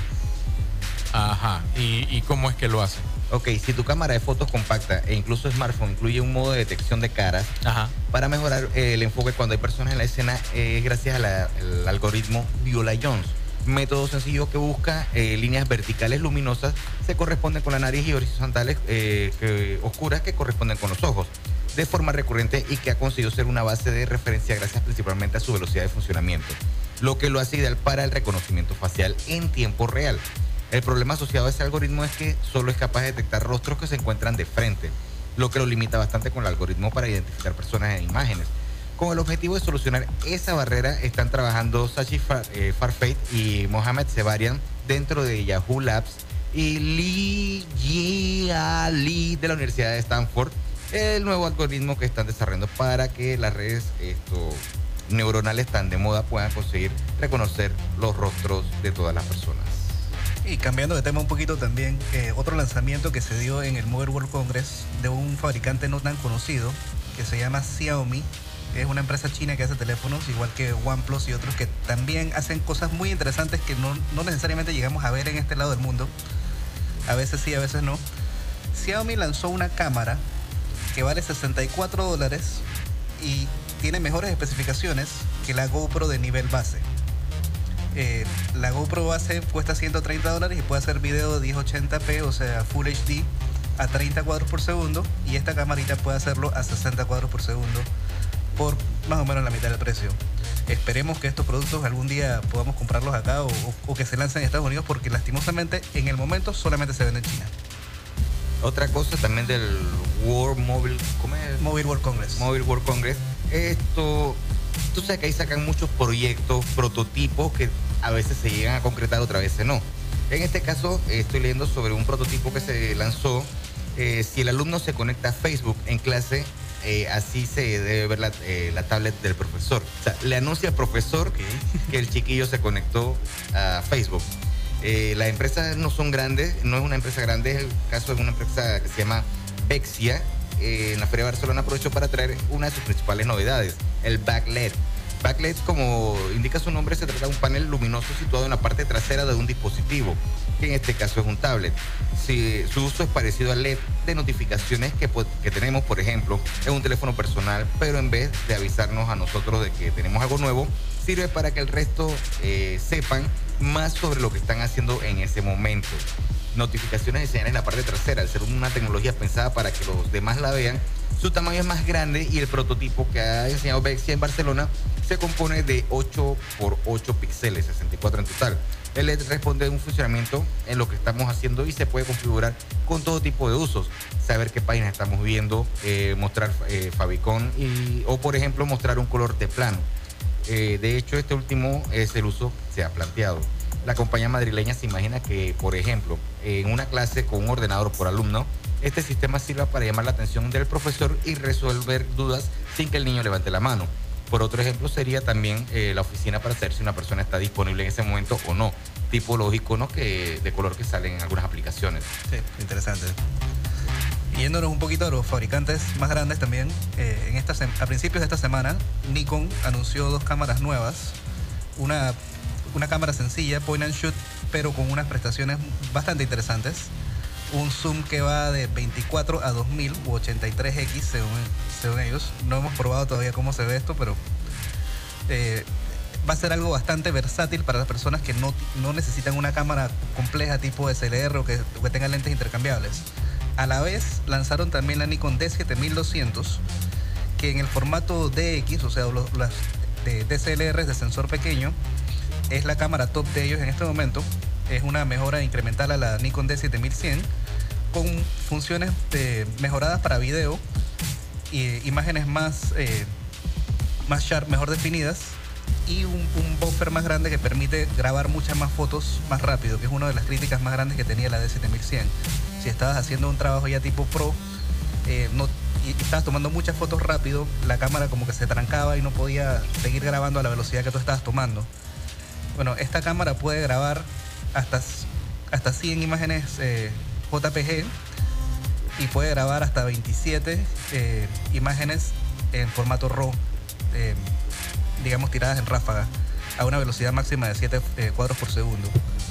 Ajá, ¿y, y cómo es que lo hace? Ok, si tu cámara de fotos compacta e incluso smartphone incluye un modo de detección de caras, Ajá. para mejorar eh, el enfoque cuando hay personas en la escena, es eh, gracias al algoritmo Viola-Jones. Método sencillo que busca eh, líneas verticales luminosas se corresponden con la nariz y horizontales eh, que, oscuras que corresponden con los ojos, de forma recurrente y que ha conseguido ser una base de referencia gracias principalmente a su velocidad de funcionamiento, lo que lo hace ideal para el reconocimiento facial en tiempo real. El problema asociado a ese algoritmo es que solo es capaz de detectar rostros que se encuentran de frente, lo que lo limita bastante con el algoritmo para identificar personas en imágenes. Con el objetivo de solucionar esa barrera, están trabajando Sachi Far, eh, Farfate y Mohamed Sebarian dentro de Yahoo Labs y Li Jia Li de la Universidad de Stanford, el nuevo algoritmo que están desarrollando para que las redes esto, neuronales tan de moda puedan conseguir reconocer los rostros de todas las personas. Y cambiando de tema un poquito también, eh, otro lanzamiento que se dio en el Mobile World Congress de un fabricante no tan conocido que se llama Xiaomi. Es una empresa china que hace teléfonos, igual que OnePlus y otros que también hacen cosas muy interesantes que no, no necesariamente llegamos a ver en este lado del mundo. A veces sí, a veces no. Xiaomi lanzó una cámara que vale sesenta y cuatro dólares y tiene mejores especificaciones que la GoPro de nivel base. Eh, la GoPro base cuesta ciento treinta dólares y puede hacer video de diez ochenta p, o sea, Full H D a treinta cuadros por segundo, y esta camarita puede hacerlo a sesenta cuadros por segundo por más o menos la mitad del precio. Esperemos que estos productos algún día podamos comprarlos acá o, o que se lancen en Estados Unidos, porque lastimosamente en el momento solamente se vende en China. Otra cosa también del World Mobile, ¿cómo es? Mobile World Congress. Mobile World Congress. Esto, tú sabes que ahí sacan muchos proyectos, prototipos que a veces se llegan a concretar, otras veces no. En este caso, eh, estoy leyendo sobre un prototipo que se lanzó. Eh, si el alumno se conecta a Facebook en clase, eh, así se debe ver la, eh, la tablet del profesor. O sea, le anuncia al profesor okay. que el chiquillo se conectó a Facebook. Eh, las empresas no son grandes, no es una empresa grande, es el caso de una empresa que se llama Vexia. Eh, en la Feria de Barcelona aprovechó para traer una de sus principales novedades, el backlit, Backlight, como indica su nombre, se trata de un panel luminoso situado en la parte trasera de un dispositivo, que en este caso es un tablet. Si, su uso es parecido al L E D de notificaciones que, que tenemos, por ejemplo, en un teléfono personal, pero en vez de avisarnos a nosotros de que tenemos algo nuevo, sirve para que el resto eh, sepan más sobre lo que están haciendo en ese momento. Notificaciones y señales en la parte trasera, al ser una tecnología pensada para que los demás la vean, su tamaño es más grande y el prototipo que ha enseñado Vexia en Barcelona se compone de ocho por ocho píxeles, sesenta y cuatro en total. El L E D responde a un funcionamiento en lo que estamos haciendo y se puede configurar con todo tipo de usos. Saber qué páginas estamos viendo, eh, mostrar eh, favicon y, o por ejemplo mostrar un color de plano. Eh, de hecho, este último es el uso que se ha planteado. La compañía madrileña se imagina que, por ejemplo, en una clase con un ordenador por alumno, este sistema sirva para llamar la atención del profesor y resolver dudas sin que el niño levante la mano. Por otro ejemplo, sería también eh, la oficina para saber si una persona está disponible en ese momento o no. Tipo los iconos que, de color que salen en algunas aplicaciones. Sí, interesante. Yéndonos un poquito a los fabricantes más grandes también, eh, en esta a principios de esta semana, Nikon anunció dos cámaras nuevas. Una, una cámara sencilla, point and shoot, pero con unas prestaciones bastante interesantes. Un zoom que va de veinticuatro a dos mil u ochenta y tres equis según, según ellos. No hemos probado todavía cómo se ve esto, pero eh, va a ser algo bastante versátil para las personas que no, no necesitan una cámara compleja tipo S L R o que, que tenga lentes intercambiables. A la vez lanzaron también la Nikon D siete mil doscientos, que en el formato D X, o sea, los, las de D S L R de sensor pequeño, es la cámara top de ellos en este momento. Es una mejora incremental a la Nikon D siete mil cien con funciones de, mejoradas para video y imágenes más, eh, más sharp, mejor definidas y un, un buffer más grande que permite grabar muchas más fotos más rápido, que es una de las críticas más grandes que tenía la D siete mil cien. Si estabas haciendo un trabajo ya tipo pro eh, no, y estabas tomando muchas fotos rápido, la cámara como que se trancaba y no podía seguir grabando a la velocidad que tú estabas tomando. Bueno, esta cámara puede grabar hasta, hasta cien imágenes eh, J P G y puede grabar hasta veintisiete eh, imágenes en formato RAW, eh, digamos tiradas en ráfaga, a una velocidad máxima de siete eh, cuadros por segundo.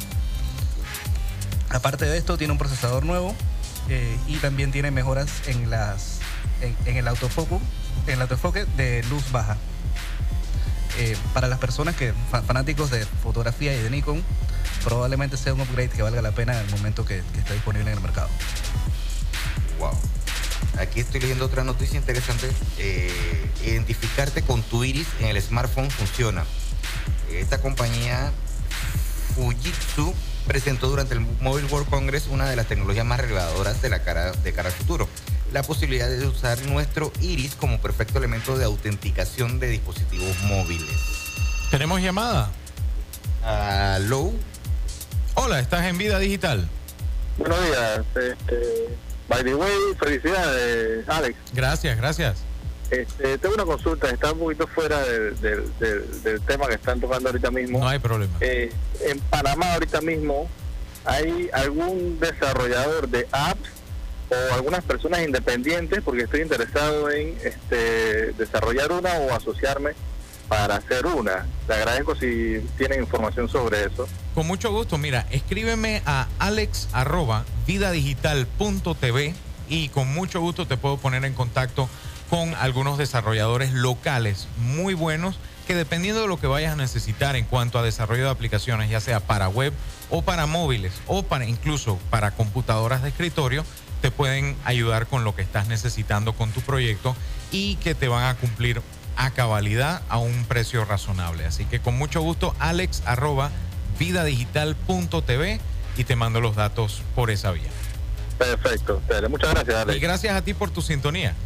Aparte de esto, tiene un procesador nuevo eh, y también tiene mejoras en, las, en, en el autofoco, en el autoenfoque de luz baja. Eh, para las personas que fanáticos de fotografía y de Nikon, probablemente sea un upgrade que valga la pena en el momento que, que está disponible en el mercado. Wow. Aquí estoy leyendo otra noticia interesante. Eh, identificarte con tu iris en el smartphone funciona. Esta compañía Fujitsu presentó durante el Mobile World Congress una de las tecnologías más reveladoras de la cara de cara al futuro. La posibilidad de usar nuestro iris como perfecto elemento de autenticación de dispositivos móviles. ¿Tenemos llamada? Aló. Hola, ¿estás en Vida Digital? Buenos días. Este, by the way, felicidades, Alex. Gracias, gracias. Este, tengo una consulta, está un poquito fuera del, del, del, del tema que están tocando ahorita mismo. No hay problema. Eh, en Panamá ahorita mismo, ¿hay algún desarrollador de apps o algunas personas independientes? Porque estoy interesado en este, desarrollar una o asociarme para hacer una. Te agradezco si tienen información sobre eso. Con mucho gusto. Mira, escríbeme a alex arroba vidadigital punto tv y con mucho gusto te puedo poner en contacto con algunos desarrolladores locales muy buenos que, dependiendo de lo que vayas a necesitar en cuanto a desarrollo de aplicaciones, ya sea para web o para móviles o para incluso para computadoras de escritorio, te pueden ayudar con lo que estás necesitando con tu proyecto y que te van a cumplir a cabalidad a un precio razonable. Así que con mucho gusto, alex arroba vidadigital punto tv y te mando los datos por esa vía. Perfecto. Muchas gracias, Alex. Y gracias a ti por tu sintonía.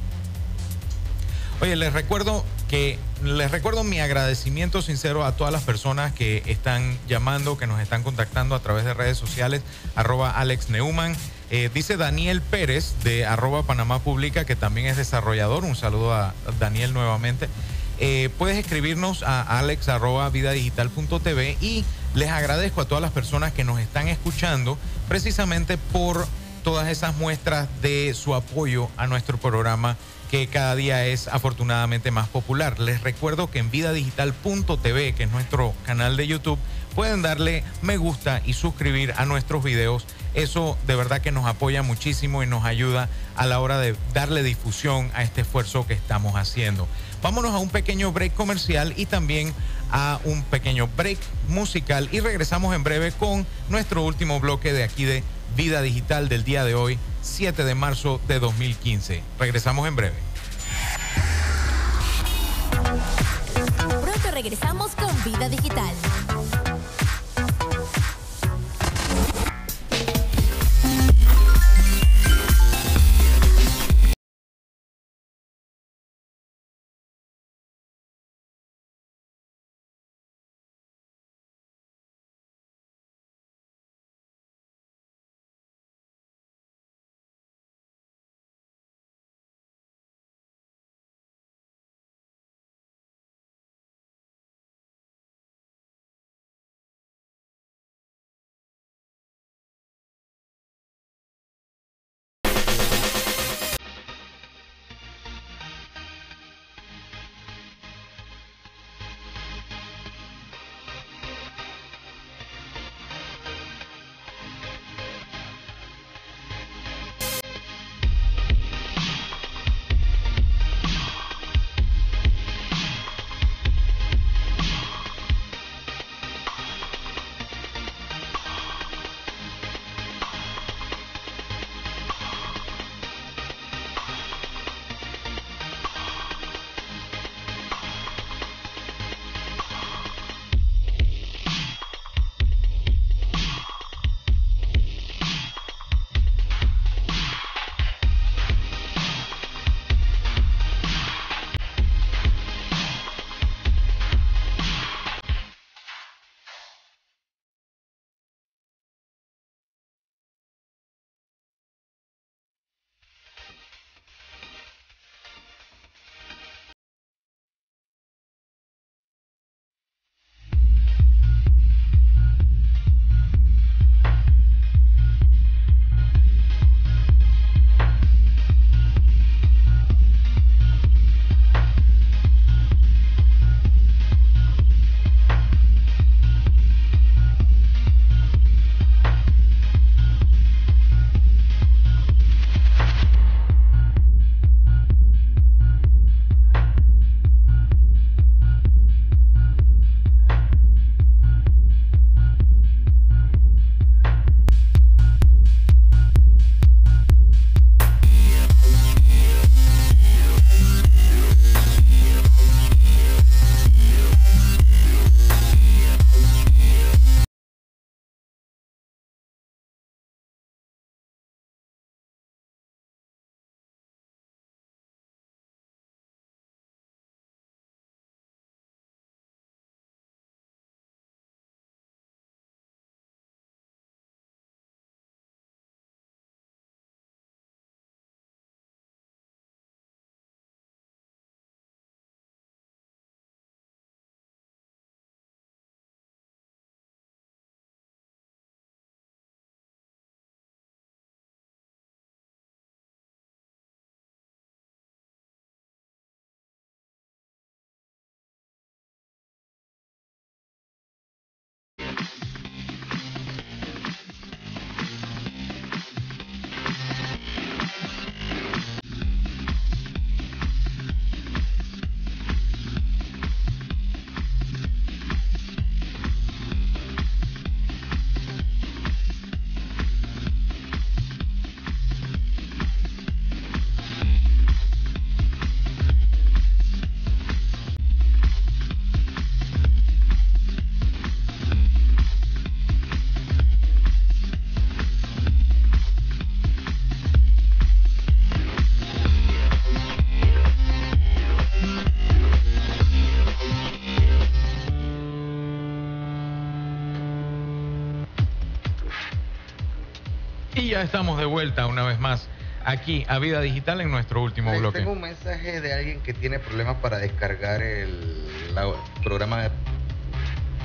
Oye, les recuerdo que les recuerdo mi agradecimiento sincero a todas las personas que están llamando, que nos están contactando a través de redes sociales, arroba Alex Neumann. Eh, dice Daniel Pérez de arroba Panamá Publica, que también es desarrollador. Un saludo a Daniel nuevamente. Eh, puedes escribirnos a alex arroba vidadigital punto tv y les agradezco a todas las personas que nos están escuchando precisamente por todas esas muestras de su apoyo a nuestro programa, que cada día es afortunadamente más popular. Les recuerdo que en vida digital punto t v, que es nuestro canal de YouTube, pueden darle me gusta y suscribir a nuestros videos. Eso de verdad que nos apoya muchísimo y nos ayuda a la hora de darle difusión a este esfuerzo que estamos haciendo. Vámonos a un pequeño break comercial y también a un pequeño break musical, y regresamos en breve con nuestro último bloque de aquí de Vida Digital del día de hoy, siete de marzo de dos mil quince. Regresamos en breve. Pronto regresamos con Vida Digital. Y ya estamos de vuelta una vez más aquí a Vida Digital en nuestro último Les bloque. Tengo un mensaje de alguien que tiene problemas para descargar el la- programa de...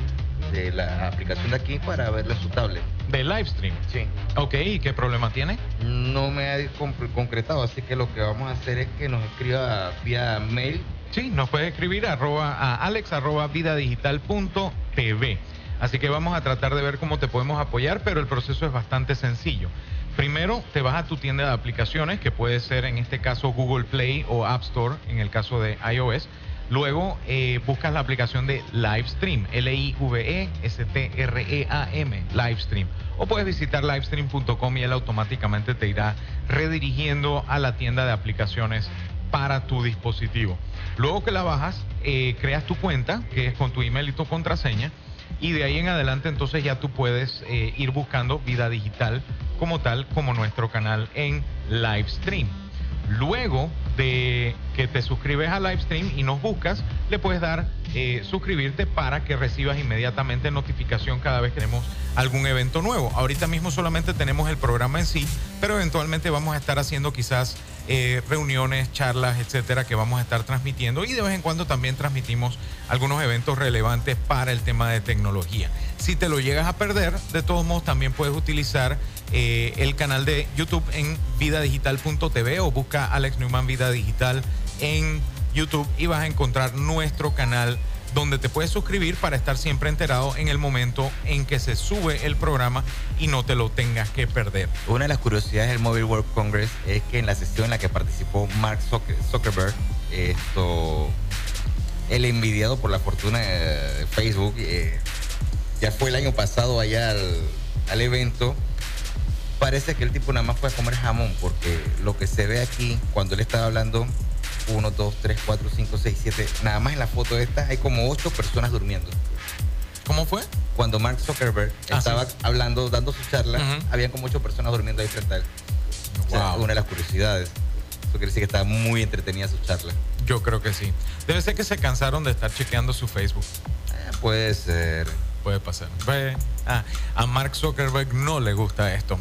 de la aplicación de aquí para verlo en su tablet. ¿De Livestream? Sí. Ok, ¿y qué problema tiene? No me ha con- concretado, así que lo que vamos a hacer es que nos escriba vía mail. Sí, nos puede escribir arroba, a alex arroba vidadigital punto tv. Así que vamos a tratar de ver cómo te podemos apoyar, pero el proceso es bastante sencillo. Primero, te vas a tu tienda de aplicaciones, que puede ser en este caso Google Play o App Store, en el caso de iOS. Luego, eh, buscas la aplicación de Livestream, L I V E S T R E A M, Livestream. O puedes visitar livestream punto com y él automáticamente te irá redirigiendo a la tienda de aplicaciones para tu dispositivo. Luego que la bajas, eh, creas tu cuenta, que es con tu email y tu contraseña, y de ahí en adelante entonces ya tú puedes eh, ir buscando Vida Digital como tal, como nuestro canal en Livestream. Luego de que te suscribes a Livestream y nos buscas, le puedes dar eh, suscribirte para que recibas inmediatamente notificación cada vez que tenemos algún evento nuevo. Ahorita mismo solamente tenemos el programa en sí, pero eventualmente vamos a estar haciendo quizás eh, reuniones, charlas, etcétera, que vamos a estar transmitiendo, y de vez en cuando también transmitimos algunos eventos relevantes para el tema de tecnología. Si te lo llegas a perder, de todos modos también puedes utilizar eh, el canal de YouTube en vidadigital punto tv o busca Alex Newman Vida Digital en YouTube y vas a encontrar nuestro canal donde te puedes suscribir para estar siempre enterado en el momento en que se sube el programa y no te lo tengas que perder. Una de las curiosidades del Mobile World Congress es que en la sesión en la que participó Mark Zucker- Zuckerberg, esto, el envidiado por la fortuna de Facebook, eh, ya fue el año pasado allá al, al evento. Parece que el tipo nada más fue a comer jamón, porque lo que se ve aquí, cuando él estaba hablando, uno, dos, tres, cuatro, cinco, seis, siete, nada más en la foto esta hay como ocho personas durmiendo. ¿Cómo fue? Cuando Mark Zuckerberg Ah, estaba sí. hablando, dando su charla, Ujú. habían como ocho personas durmiendo ahí frente a él. O sea, Wow. una de las curiosidades. Eso quiere decir que estaba muy entretenida su charla. Yo creo que sí. Debe ser que se cansaron de estar chequeando su Facebook. Eh, puede ser. Puede pasar. Ve, ah, a Mark Zuckerberg no le gusta esto.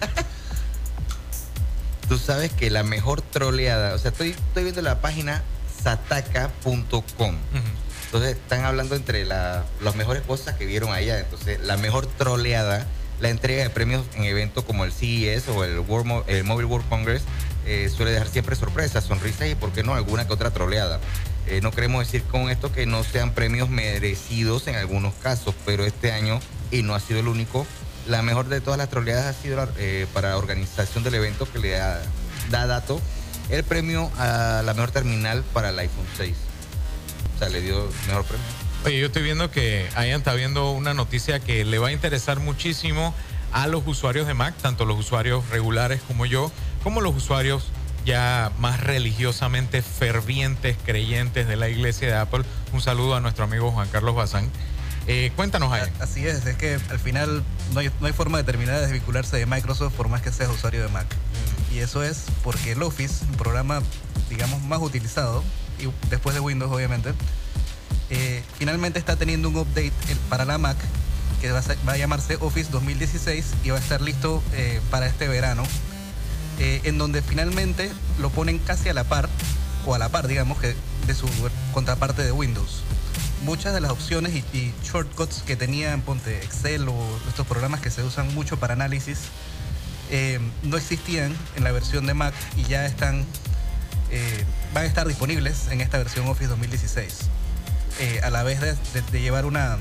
Tú sabes que la mejor troleada, o sea, estoy, estoy viendo la página sataka punto com. Entonces están hablando entre la- las mejores cosas que vieron allá. Entonces, la mejor troleada, la entrega de premios en eventos como el C E S o el, World Mo- el Mobile World Congress, eh, suele dejar siempre sorpresas, sonrisas y, ¿por qué no?, alguna que otra troleada. Eh, no queremos decir con esto que no sean premios merecidos en algunos casos, pero este año, y no ha sido el único, la mejor de todas las troleadas ha sido la, eh, para la organización del evento, que le da, da dato el premio a la mejor terminal para el iPhone seis. O sea, le dio mejor premio. Oye, yo estoy viendo que Ayan está viendo una noticia que le va a interesar muchísimo a los usuarios de Mac, tanto los usuarios regulares como yo, como los usuarios ya más religiosamente fervientes, creyentes de la iglesia de Apple. Un saludo a nuestro amigo Juan Carlos Bazán. Eh, cuéntanos, Ayan. Así es, es que al final no hay, no hay forma determinada de desvincularse de Microsoft por más que seas usuario de Mac. Y eso es porque el Office, un programa, digamos, más utilizado, y después de Windows, obviamente, eh, finalmente está teniendo un update el- para la Mac que va a, ser- va a llamarse Office dos mil dieciséis y va a estar listo eh, para este verano, eh, en donde finalmente lo ponen casi a la par, o a la par, digamos, que de su contraparte de Windows. Muchas de las opciones y, y shortcuts que tenían, ponte Excel o estos programas que se usan mucho para análisis, eh, no existían en la versión de Mac y ya están, eh, van a estar disponibles en esta versión Office dos mil dieciséis. Eh, a la vez de, de- de llevar una,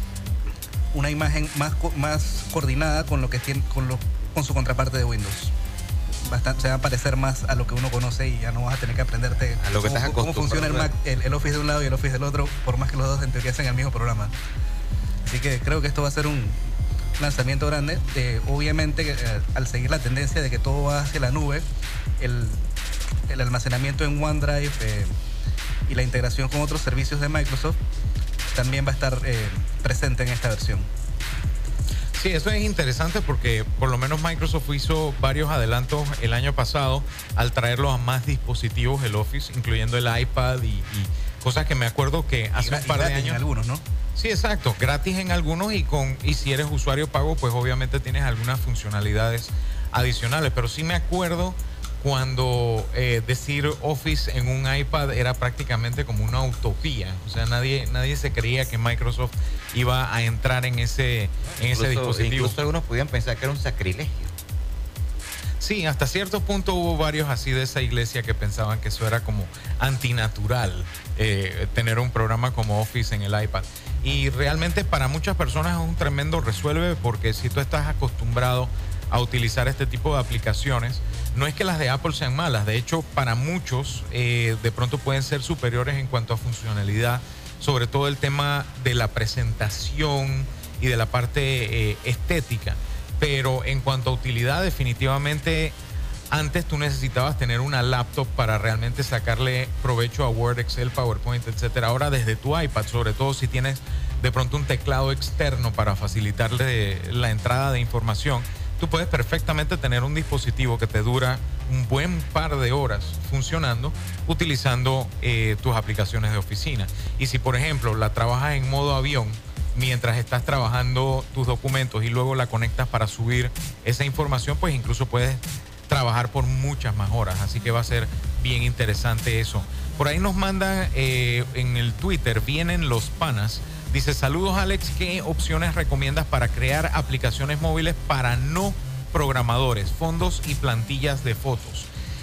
una imagen más, co- más coordinada con lo que tiene, con, lo, con su contraparte de Windows. Bastante, se va a parecer más a lo que uno conoce y ya no vas a tener que aprenderte A lo que cómo, estás cómo funciona el Mac, acostumbrado. el, el Office de un lado y el Office del otro, por más que los dos en teoría sean el mismo programa. Así que creo que esto va a ser un lanzamiento grande. Eh, obviamente, eh, al seguir la tendencia de que todo va hacia la nube, el, el almacenamiento en OneDrive eh, y la integración con otros servicios de Microsoft también va a estar eh, presente en esta versión. Sí, eso es interesante porque por lo menos Microsoft hizo varios adelantos el año pasado al traerlo a más dispositivos el Office, incluyendo el iPad y, y cosas que me acuerdo que hace gra- un y par de gratis en años. algunos, ¿no? Sí, exacto, gratis en algunos y con y si eres usuario pago, pues obviamente tienes algunas funcionalidades adicionales. Pero sí me acuerdo cuando eh, decir Office en un iPad era prácticamente como una utopía. O sea, nadie, nadie se creía que Microsoft iba a entrar en ese, en ese dispositivo. Incluso algunos podían pensar que era un sacrilegio. Sí, hasta cierto punto hubo varios así de esa iglesia que pensaban que eso era como antinatural, eh, tener un programa como Office en el iPad. Y realmente para muchas personas es un tremendo resuelve, porque si tú estás acostumbrado a utilizar este tipo de aplicaciones, no es que las de Apple sean malas, de hecho para muchos eh, de pronto pueden ser superiores en cuanto a funcionalidad, sobre todo el tema de la presentación y de la parte eh, estética. Pero en cuanto a utilidad, definitivamente antes tú necesitabas tener una laptop para realmente sacarle provecho a Word, Excel, PowerPoint, etcétera. Ahora desde tu iPad, sobre todo si tienes de pronto un teclado externo para facilitarle la entrada de información, tú puedes perfectamente tener un dispositivo que te dura un buen par de horas funcionando utilizando eh, tus aplicaciones de oficina. Y si por ejemplo la trabajas en modo avión mientras estás trabajando tus documentos y luego la conectas para subir esa información, pues incluso puedes trabajar por muchas más horas. Así que va a ser bien interesante eso. Por ahí nos mandan eh, en el Twitter, vienen los panas. Dice, saludos Alex, ¿qué opciones recomiendas para crear aplicaciones móviles para no programadores, fondos y plantillas de fotos?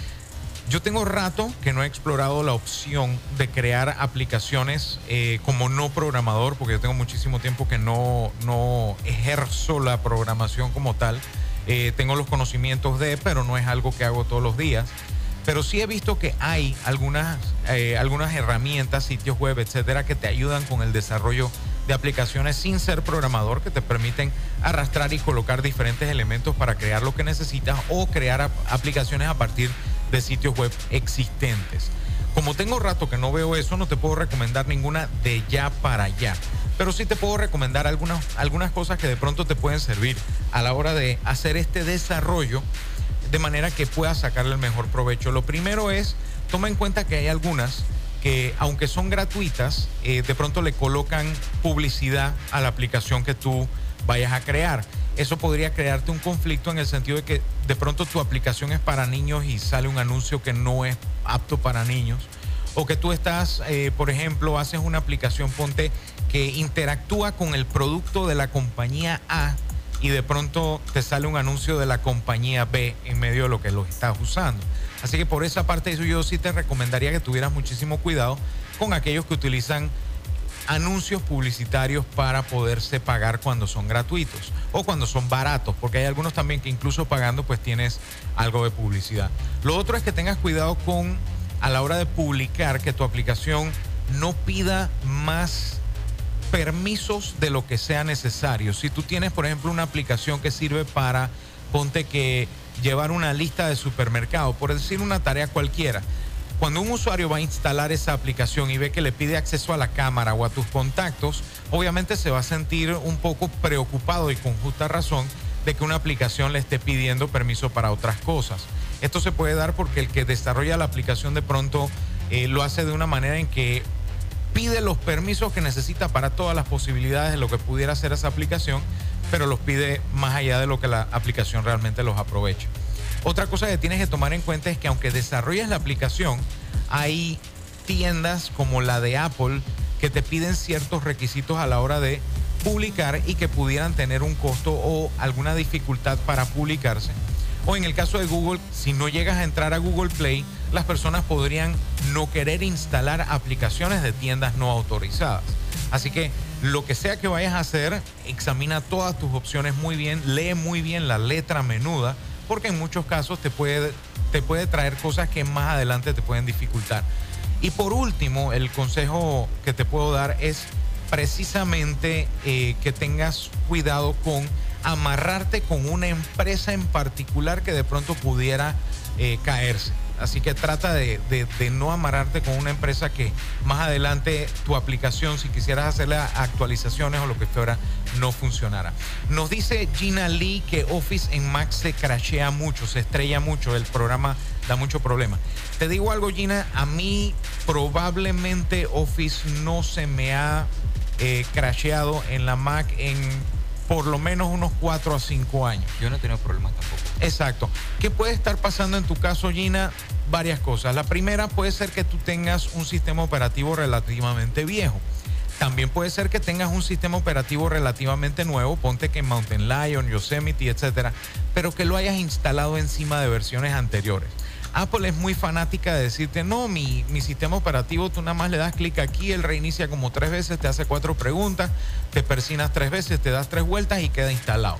Yo tengo rato que no he explorado la opción de crear aplicaciones eh, como no programador, porque yo tengo muchísimo tiempo que no, no ejerzo la programación como tal. Eh, tengo los conocimientos de, pero no es algo que hago todos los días. Pero sí he visto que hay algunas, eh, algunas herramientas, sitios web, etcétera, que te ayudan con el desarrollo de aplicaciones sin ser programador, que te permiten arrastrar y colocar diferentes elementos para crear lo que necesitas o crear ap- aplicaciones a partir de sitios web existentes. Como tengo rato que no veo eso, no te puedo recomendar ninguna de ya para allá. Pero sí te puedo recomendar algunas, algunas cosas que de pronto te pueden servir a la hora de hacer este desarrollo de manera que puedas sacarle el mejor provecho. Lo primero es, toma en cuenta que hay algunas que, aunque son gratuitas, eh, de pronto le colocan publicidad a la aplicación que tú vayas a crear. Eso podría crearte un conflicto en el sentido de que de pronto tu aplicación es para niños y sale un anuncio que no es apto para niños. O que tú estás, eh, por ejemplo, haces una aplicación, ponte, que interactúa con el producto de la compañía A y de pronto te sale un anuncio de la compañía B en medio de lo que lo estás usando. Así que por esa parte eso yo sí te recomendaría que tuvieras muchísimo cuidado con aquellos que utilizan anuncios publicitarios para poderse pagar cuando son gratuitos o cuando son baratos, porque hay algunos también que incluso pagando pues tienes algo de publicidad. Lo otro es que tengas cuidado con, a la hora de publicar, que tu aplicación no pida más permisos de lo que sea necesario. Si tú tienes, por ejemplo, una aplicación que sirve para, ponte que llevar una lista de supermercado, por decir una tarea cualquiera, cuando un usuario va a instalar esa aplicación y ve que le pide acceso a la cámara o a tus contactos, obviamente se va a sentir un poco preocupado y con justa razón de que una aplicación le esté pidiendo permiso para otras cosas. Esto se puede dar porque el que desarrolla la aplicación de pronto eh, lo hace de una manera en que pide los permisos que necesita para todas las posibilidades de lo que pudiera hacer esa aplicación, pero los pide más allá de lo que la aplicación realmente los aproveche. Otra cosa que tienes que tomar en cuenta es que aunque desarrolles la aplicación, hay tiendas como la de Apple que te piden ciertos requisitos a la hora de publicar y que pudieran tener un costo o alguna dificultad para publicarse. O en el caso de Google, si no llegas a entrar a Google Play, las personas podrían no querer instalar aplicaciones de tiendas no autorizadas. Así que lo que sea que vayas a hacer, examina todas tus opciones muy bien, lee muy bien la letra menuda, porque en muchos casos te puede, te puede traer cosas que más adelante te pueden dificultar. Y por último, el consejo que te puedo dar es precisamente eh, que tengas cuidado con amarrarte con una empresa en particular que de pronto pudiera eh, caerse. Así que trata de, de, de no amarrarte con una empresa que más adelante tu aplicación, si quisieras hacerle actualizaciones o lo que fuera, no funcionara. Nos dice Gina Lee que Office en Mac se crashea mucho, se estrella mucho, el programa da mucho problema. Te digo algo, Gina, a mí probablemente Office no se me ha eh, crasheado en la Mac en por lo menos unos cuatro a cinco años. Yo no he tenido problemas tampoco. Exacto. ¿Qué puede estar pasando en tu caso, Gina? Varias cosas. La primera puede ser que tú tengas un sistema operativo relativamente viejo. También puede ser que tengas un sistema operativo relativamente nuevo, ponte que en Mountain Lion, Yosemite, etcétera, pero que lo hayas instalado encima de versiones anteriores. Apple es muy fanática de decirte, no, mi, mi sistema operativo, tú nada más le das clic aquí, él reinicia como tres veces, te hace cuatro preguntas, te persinas tres veces, te das tres vueltas y queda instalado.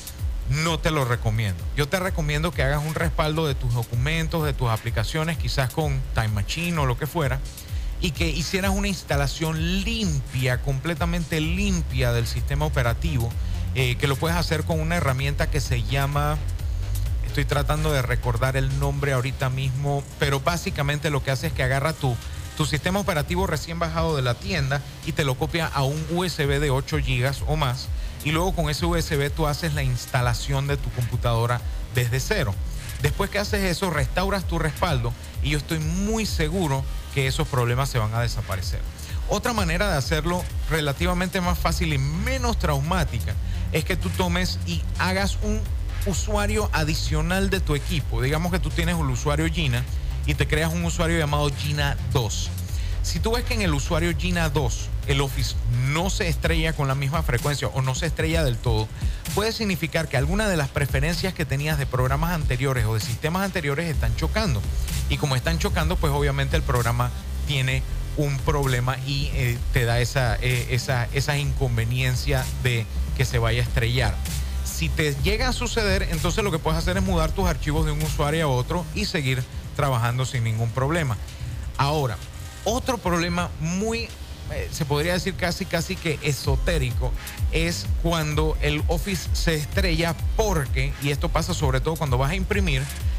No te lo recomiendo. Yo te recomiendo que hagas un respaldo de tus documentos, de tus aplicaciones, quizás con Time Machine o lo que fuera, y que hicieras una instalación limpia, completamente limpia del sistema operativo, eh, que lo puedes hacer con una herramienta que se llama, estoy tratando de recordar el nombre ahorita mismo, pero básicamente lo que hace es que agarra tu, tu sistema operativo recién bajado de la tienda y te lo copia a un U S B de ocho gigas o más, y luego con ese U S B tú haces la instalación de tu computadora desde cero. Después que haces eso, restauras tu respaldo y yo estoy muy seguro que esos problemas se van a desaparecer. Otra manera de hacerlo relativamente más fácil y menos traumática es que tú tomes y hagas un usuario adicional de tu equipo. Digamos que tú tienes el usuario Gina y te creas un usuario llamado Gina dos. Si tú ves que en el usuario Gina dos el Office no se estrella con la misma frecuencia o no se estrella del todo, puede significar que alguna de las preferencias que tenías de programas anteriores o de sistemas anteriores están chocando. Y como están chocando, pues obviamente el programa tiene un problema y eh, te da esa, eh, esa, esa inconveniencia de que se vaya a estrellar. Si te llega a suceder, entonces lo que puedes hacer es mudar tus archivos de un usuario a otro y seguir trabajando sin ningún problema. Ahora, otro problema muy, eh, se podría decir casi, casi que esotérico, es cuando el Office se estrella porque, y esto pasa sobre todo cuando vas a imprimir,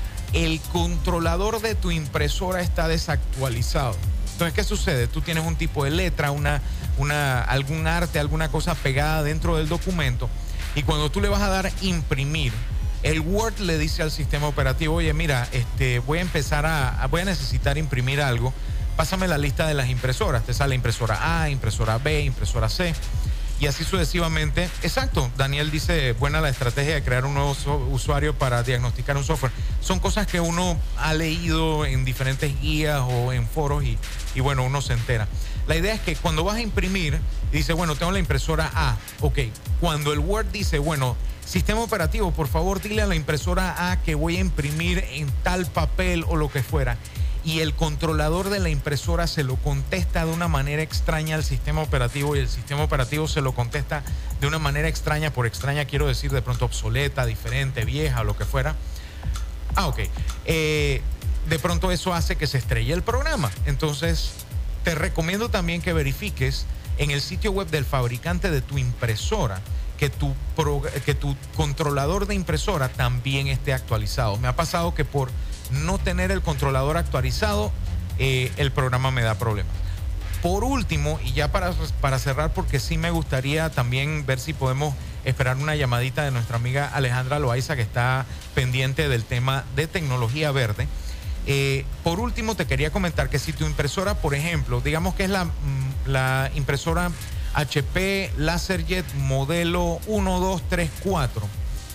el controlador de tu impresora está desactualizado. Entonces, ¿qué sucede? Tú tienes un tipo de letra, una, una, algún arte, alguna cosa pegada dentro del documento, y cuando tú le vas a dar imprimir, el Word le dice al sistema operativo, oye, mira, este, voy a empezar a, a voy a necesitar imprimir algo, pásame la lista de las impresoras. Te sale impresora A, impresora B, impresora C, y así sucesivamente. Exacto, Daniel dice, buena la estrategia de crear un nuevo so- usuario para diagnosticar un software. Son cosas que uno ha leído en diferentes guías o en foros y, y bueno, uno se entera. La idea es que cuando vas a imprimir, dice, bueno, tengo la impresora A, ok. Cuando el Word dice, bueno, sistema operativo, por favor, dile a la impresora A que voy a imprimir en tal papel o lo que fuera, y el controlador de la impresora se lo contesta de una manera extraña al sistema operativo y el sistema operativo se lo contesta de una manera extraña, por extraña quiero decir de pronto obsoleta, diferente, vieja, lo que fuera. Ah, ok. Eh, de pronto eso hace que se estrelle el programa. Entonces, te recomiendo también que verifiques en el sitio web del fabricante de tu impresora que tu, que tu controlador de impresora también esté actualizado. Me ha pasado que por no tener el controlador actualizado, eh, el programa me da problemas. Por último, y ya para, para cerrar, porque sí me gustaría también ver si podemos esperar una llamadita de nuestra amiga Alejandra Loaiza, que está pendiente del tema de tecnología verde. Eh, por último, te quería comentar que si tu impresora, por ejemplo, digamos que es la, la impresora H P LaserJet modelo uno dos tres cuatro,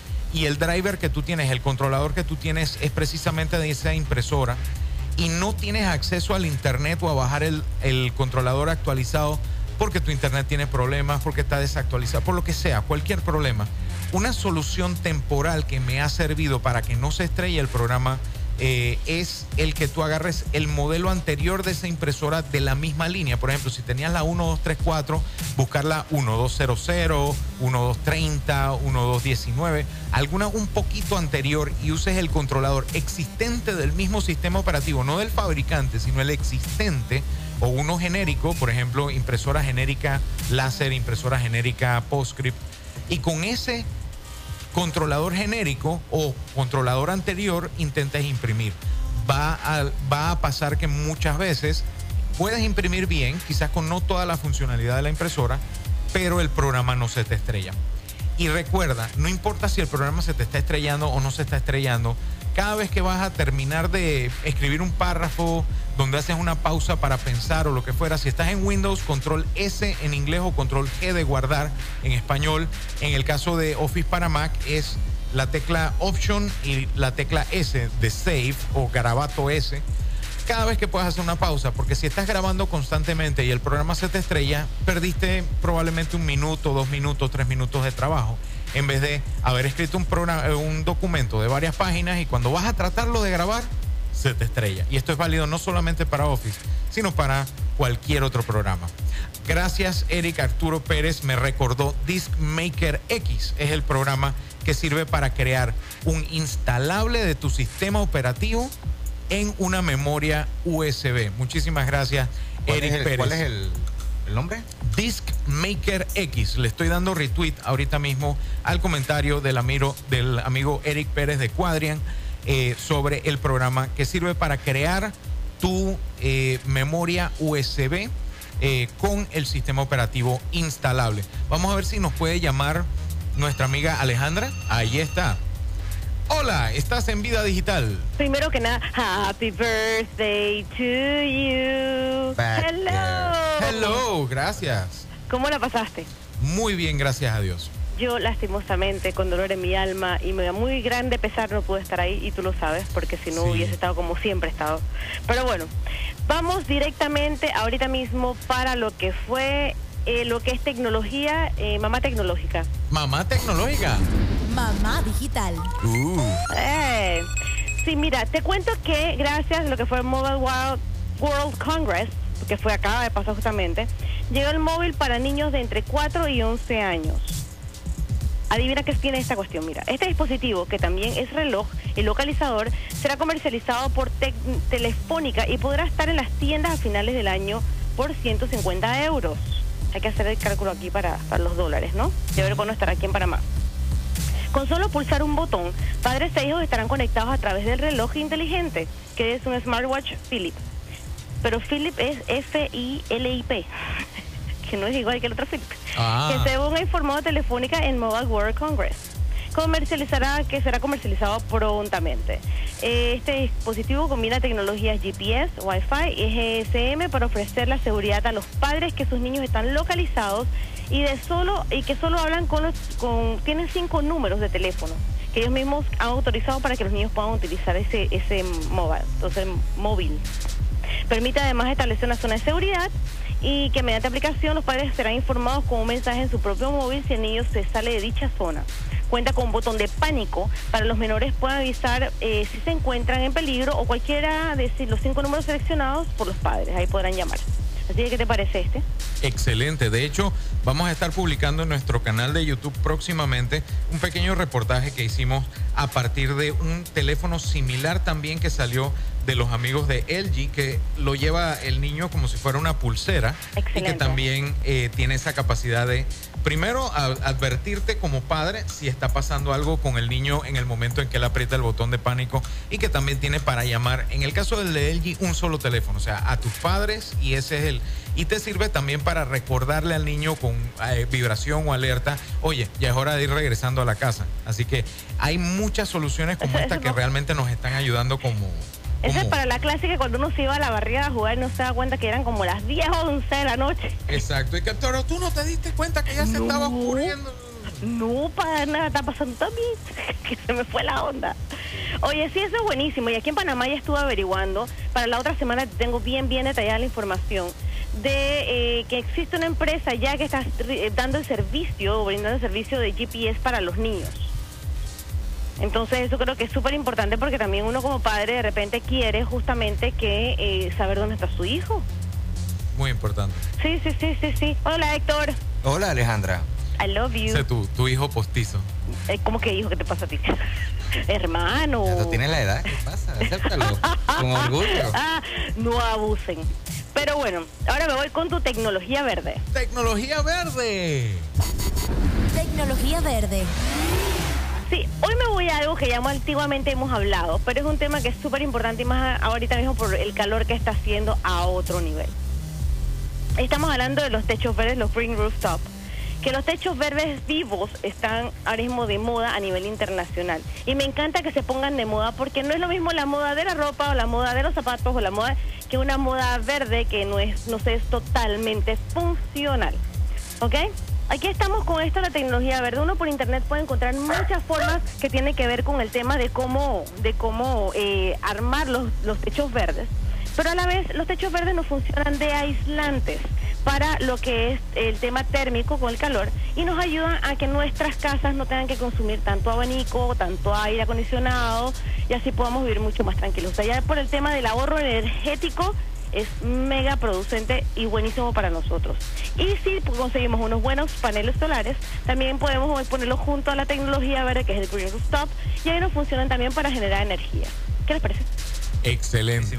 y el driver que tú tienes, el controlador que tú tienes es precisamente de esa impresora, y no tienes acceso al internet o a bajar el, el controlador actualizado porque tu internet tiene problemas, porque está desactualizado, por lo que sea, cualquier problema, una solución temporal que me ha servido para que no se estrelle el programa eh, es el que tú agarres el modelo anterior de esa impresora de la misma línea. Por ejemplo, si tenías la uno dos tres cuatro, buscar la uno dos cero cero, uno dos treinta, uno dos diecinueve, alguna un poquito anterior, y uses el controlador existente del mismo sistema operativo, no del fabricante, sino el existente, o uno genérico, por ejemplo, impresora genérica láser, impresora genérica PostScript, y con ese controlador genérico o controlador anterior intentes imprimir. Va a, va a pasar que muchas veces puedes imprimir bien, quizás con no toda la funcionalidad de la impresora, pero el programa no se te estrella. Y recuerda, no importa si el programa se te está estrellando o no se está estrellando, cada vez que vas a terminar de escribir un párrafo donde haces una pausa para pensar o lo que fuera, si estás en Windows, control S en inglés o control G de guardar en español. En el caso de Office para Mac es la tecla Option y la tecla S de Save o garabato S. Cada vez que puedas hacer una pausa, porque si estás grabando constantemente y el programa se te estrella, perdiste probablemente un minuto, dos minutos, tres minutos de trabajo, en vez de haber escrito un, programa, un documento de varias páginas y cuando vas a tratarlo de grabar, se te estrella. Y esto es válido no solamente para Office, sino para cualquier otro programa. Gracias, Eric Arturo Pérez me recordó Disk Maker X. Es el programa que sirve para crear un instalable de tu sistema operativo en una memoria U S B. Muchísimas gracias, Eric el, Pérez. ¿Cuál es el, el nombre? Disk Maker X. Le estoy dando retweet ahorita mismo al comentario del amigo, del amigo Eric Pérez de Quadrian eh, sobre el programa que sirve para crear tu eh, memoria U S B eh, con el sistema operativo instalable. Vamos a ver si nos puede llamar nuestra amiga Alejandra. Ahí está. Hola, estás en Vida Digital. Primero que nada, happy birthday to you. Back Hello. Hello, gracias. ¿Cómo la pasaste? Muy bien, gracias a Dios. Yo, lastimosamente, con dolor en mi alma y me da muy grande pesar, no pude estar ahí y tú lo sabes, porque si no Sí. hubiese estado como siempre he estado. Pero bueno, vamos directamente ahorita mismo para lo que fue eh, lo que es tecnología, eh, mamá tecnológica. Mamá tecnológica. Mamá digital. Uh. Eh, sí, mira, te cuento que gracias a lo que fue el Mobile World, World Congress, que fue acá de paso justamente, llegó el móvil para niños de entre cuatro y once años. Adivina qué tiene esta cuestión. Mira, este dispositivo, que también es reloj y localizador, será comercializado por Tec- Telefónica y podrá estar en las tiendas a finales del año por ciento cincuenta euros. Hay que hacer el cálculo aquí para, para los dólares, ¿no? Y a ver cuándo estará aquí en Panamá. Con solo pulsar un botón, padres e hijos estarán conectados a través del reloj inteligente, que es un smartwatch Philips. Pero Philips es F I L I P, que no es igual que el otro Philips. Ah. Que según ha informado Telefónica en Mobile World Congress, comercializará, que será comercializado prontamente. Eh, Este dispositivo combina tecnologías G P S, Wi-Fi y G S M para ofrecer la seguridad a los padres que sus niños están localizados y de solo y que solo hablan con los con tienen cinco números de teléfono que ellos mismos han autorizado para que los niños puedan utilizar ese ese móvil, entonces móvil. Permite además establecer una zona de seguridad y que mediante aplicación los padres serán informados con un mensaje en su propio móvil si el niño se sale de dicha zona. Cuenta con un botón de pánico para los menores puedan avisar eh, si se encuentran en peligro o cualquiera de los cinco números seleccionados por los padres. Ahí podrán llamar. Así que, ¿qué te parece este? Excelente. De hecho, vamos a estar publicando en nuestro canal de YouTube próximamente un pequeño reportaje que hicimos a partir de un teléfono similar también que salió de los amigos de L G, que lo lleva el niño como si fuera una pulsera. Excelente. Y que también eh, tiene esa capacidad de, primero, a- advertirte como padre si está pasando algo con el niño en el momento en que él aprieta el botón de pánico, y que también tiene para llamar, en el caso del de L G, un solo teléfono, o sea, a tus padres, y ese es el... Y te sirve también para recordarle al niño con eh, vibración o alerta, oye, ya es hora de ir regresando a la casa. Así que hay muchas soluciones como Eso- esta eso que no- realmente nos están ayudando como... Esa es como- para la clase que cuando uno se iba a la barriada a jugar no se da cuenta que eran como las diez o once de la noche. Exacto, y que, pero tú no te diste cuenta que ya se No. estaba ocurriendo. No, para nada, está pasando también, que se me fue la onda. Oye, sí, eso es buenísimo. Y aquí en Panamá ya estuve averiguando. Para la otra semana tengo bien, bien detallada la información de eh, que existe una empresa ya que está eh, dando el servicio, brindando el servicio de G P S para los niños. Entonces eso creo que es súper importante porque también uno como padre de repente quiere justamente que eh, saber dónde está su hijo. Muy importante. Sí, sí, sí, sí, sí. Hola, Héctor. Hola, Alejandra. I love you. Ese tu, tu hijo postizo. Eh, ¿Cómo que hijo? ¿Qué te pasa a ti? Hermano. Ya tú tienes la edad, ¿qué pasa? Acéptalo, con orgullo. Ah, no abusen. Pero bueno, ahora me voy con tu tecnología verde. Tecnología verde. Tecnología verde. Sí, hoy me voy a algo que ya antiguamente hemos hablado, pero es un tema que es súper importante y más ahorita mismo por el calor que está haciendo a otro nivel. Estamos hablando de los techos verdes, los green rooftop, que los techos verdes vivos están ahora mismo de moda a nivel internacional. Y me encanta que se pongan de moda porque no es lo mismo la moda de la ropa o la moda de los zapatos o la moda que una moda verde que no es, no sé, es totalmente funcional. ¿Ok? Aquí estamos con esto de la tecnología verde. Uno por internet puede encontrar muchas formas que tienen que ver con el tema de cómo, de cómo eh, armar los, los techos verdes. Pero a la vez los techos verdes no funcionan de aislantes para lo que es el tema térmico con el calor y nos ayudan a que nuestras casas no tengan que consumir tanto abanico, tanto aire acondicionado y así podamos vivir mucho más tranquilos. O sea, ya por el tema del ahorro energético es mega producente y buenísimo para nosotros. Y si conseguimos unos buenos paneles solares, también podemos ponerlos junto a la tecnología verde que es el Green Rooftop y ahí nos funcionan también para generar energía. ¿Qué les parece? Excelente.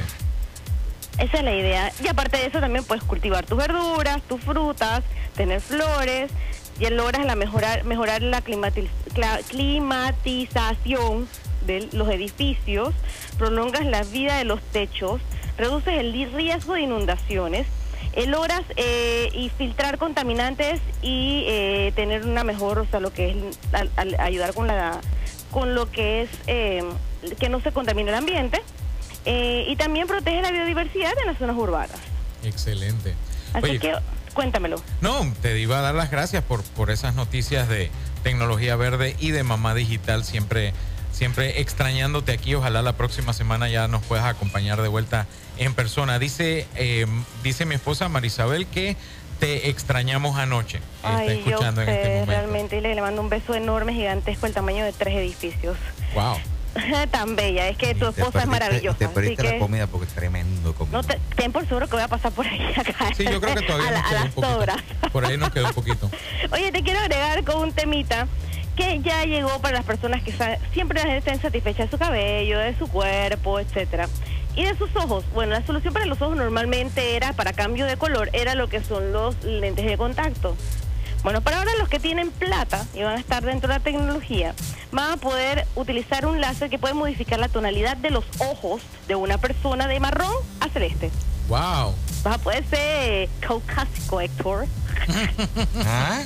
Esa es la idea. Y aparte de eso también puedes cultivar tus verduras, tus frutas, tener flores, y logras la mejorar, mejorar la climatiz- cla- climatización de los edificios, prolongas la vida de los techos, reduces el li- riesgo de inundaciones, eh, logras eh, y filtrar contaminantes y eh, tener una mejor, o sea, lo que es al- al ayudar con la con lo que es eh, que no se contamine el ambiente. Eh, y también protege la biodiversidad en las zonas urbanas. Excelente. Así Oye, que cuéntamelo. no, te iba a dar las gracias por, por esas noticias de tecnología verde y de Mamá Digital, siempre, siempre extrañándote aquí. Ojalá la próxima semana ya nos puedas acompañar de vuelta en persona. Dice, eh, dice mi esposa Marisabel que te extrañamos anoche. Está Ay, yo escuchando en sé, este momento. realmente, y le, le mando un beso enorme, gigantesco, el tamaño de tres edificios. Wow. Tan bella, es que tu Te esposa es perdiste- maravillosa. Te Así perdiste que la comida porque es tremendo comida. no te, ten por seguro que voy a pasar por ahí acá. Sí, yo creo que todavía a, la- nos a queda un las poquito. sobras. Por ahí nos quedó un poquito. Oye, te quiero agregar con un temita que ya llegó para las personas que sa- siempre estén satisfechas de su cabello, de su cuerpo, etcétera. Y de sus ojos. Bueno, la solución para los ojos normalmente era, para cambio de color, era lo que son los lentes de contacto. Bueno, para ahora los que tienen plata y van a estar dentro de la tecnología, van a poder utilizar un láser que puede modificar la tonalidad de los ojos de una persona de marrón a celeste. Wow. Vas a poder ser caucásico, Héctor. ¿Ah?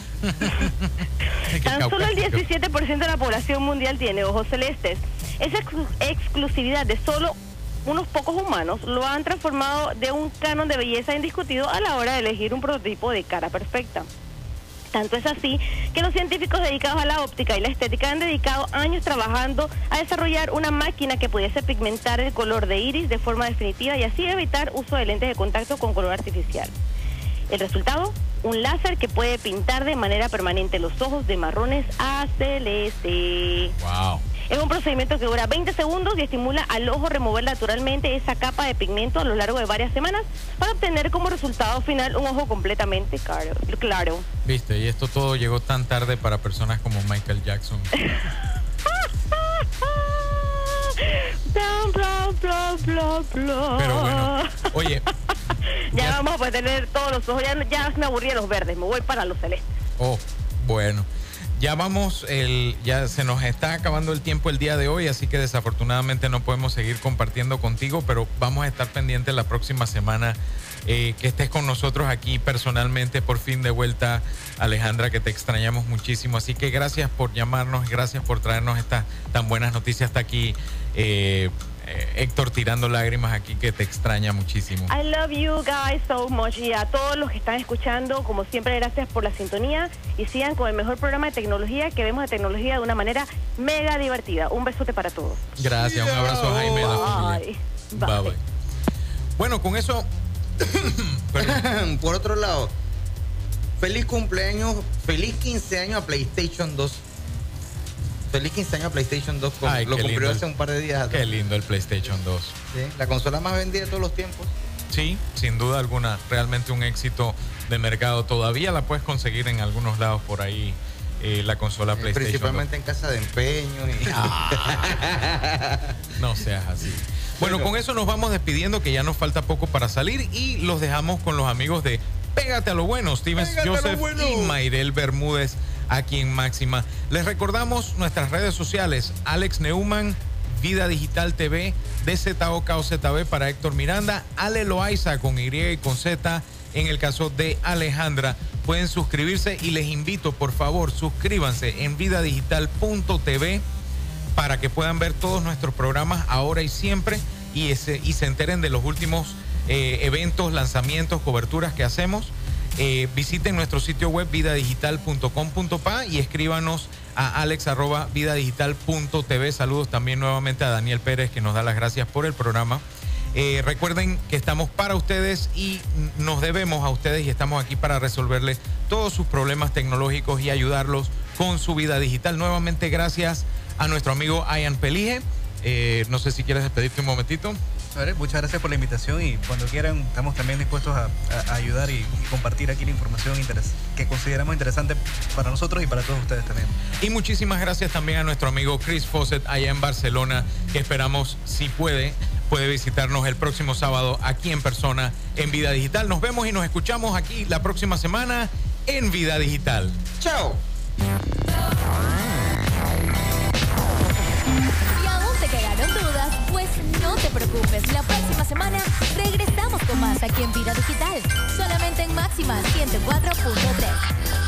Tan solo el diecisiete por ciento de la población mundial tiene ojos celestes. Esa exclu- exclusividad de solo unos pocos humanos lo han transformado de un canon de belleza indiscutido a la hora de elegir un prototipo de cara perfecta. Tanto es así que los científicos dedicados a la óptica y la estética han dedicado años trabajando a desarrollar una máquina que pudiese pigmentar el color de iris de forma definitiva y así evitar uso de lentes de contacto con color artificial. El resultado, un láser que puede pintar de manera permanente los ojos de marrones a celeste. Wow. Es un procedimiento que dura veinte segundos y estimula al ojo remover naturalmente esa capa de pigmento a lo largo de varias semanas para obtener como resultado final un ojo completamente claro. claro. Viste, y esto todo llegó tan tarde para personas como Michael Jackson. Bla, bla, bla, bla. Pero bueno, oye. Ya, ya- vamos a poder tener todos los ojos. Ya, ya me aburrí de los verdes, me voy para los celestes. Oh, bueno. Ya vamos, el, ya se nos está acabando el tiempo el día de hoy, así que desafortunadamente no podemos seguir compartiendo contigo, pero vamos a estar pendientes la próxima semana eh, que estés con nosotros aquí personalmente, por fin de vuelta, Alejandra, que te extrañamos muchísimo. Así que gracias por llamarnos, gracias por traernos estas tan buenas noticias hasta aquí. Eh, eh, Héctor tirando lágrimas aquí, que te extraña muchísimo. I love you guys so much. Y a todos los que están escuchando, como siempre, gracias por la sintonía y sigan con el mejor programa de tecnología que vemos de tecnología de una manera mega divertida. Un besote para todos. Gracias, un abrazo a Jaime de la familia. Bye. Bye, bye. Bueno, con eso... Por otro lado, feliz cumpleaños, feliz quince años a PlayStation dos. Feliz quince años a PlayStation dos. Con, Ay, lo qué cumplió lindo hace el- un par de días atrás. Qué lindo el PlayStation dos. Sí, la consola más vendida de todos los tiempos. Sí, sin duda alguna, realmente un éxito de mercado. Todavía la puedes conseguir en algunos lados por ahí, eh, la consola Eh, PlayStation Principalmente en casa de empeño. Y... dos. No seas así. Bueno, con eso nos vamos despidiendo, que ya nos falta poco para salir, y los dejamos con los amigos de Pégate a lo Bueno, Steven Pégate a lo Joseph bueno. y Mayrel Bermúdez, aquí en Máxima. Les recordamos nuestras redes sociales: Alex Neumann, Vida Digital T V, D Z O K O Z B para Héctor Miranda, Ale Loaiza con Y y con Z en el caso de Alejandra. pueden suscribirse y les invito, por favor, suscríbanse en vida digital punto t v para que puedan ver todos nuestros programas ahora y siempre y, ese, y se enteren de los últimos eh, eventos, lanzamientos, coberturas que hacemos. Eh, visiten nuestro sitio web vida digital punto com punto pa y escríbanos a alex arroba vida digital punto t v. Saludos también nuevamente a Daniel Pérez, que nos da las gracias por el programa. Eh, recuerden que estamos para ustedes y nos debemos a ustedes y estamos aquí para resolverles todos sus problemas tecnológicos y ayudarlos con su vida digital. Nuevamente gracias a nuestro amigo Ian Pelige. Eh, no sé si quieres despedirte un momentito. Vale, muchas gracias por la invitación y cuando quieran estamos también dispuestos a, a- a ayudar y, y compartir aquí la información interes- que consideramos interesante para nosotros y para todos ustedes también. Y muchísimas gracias también a nuestro amigo Chris Fawcett allá en Barcelona, que esperamos, si puede, puede visitarnos el próximo sábado aquí en persona en Vida Digital. Nos vemos y nos escuchamos aquí la próxima semana en Vida Digital. ¡Chao! Si aún te quedaron dudas, pues no te preocupes. La próxima semana regresamos con más aquí en Vida Digital. Solamente en Máxima ciento cuatro punto tres.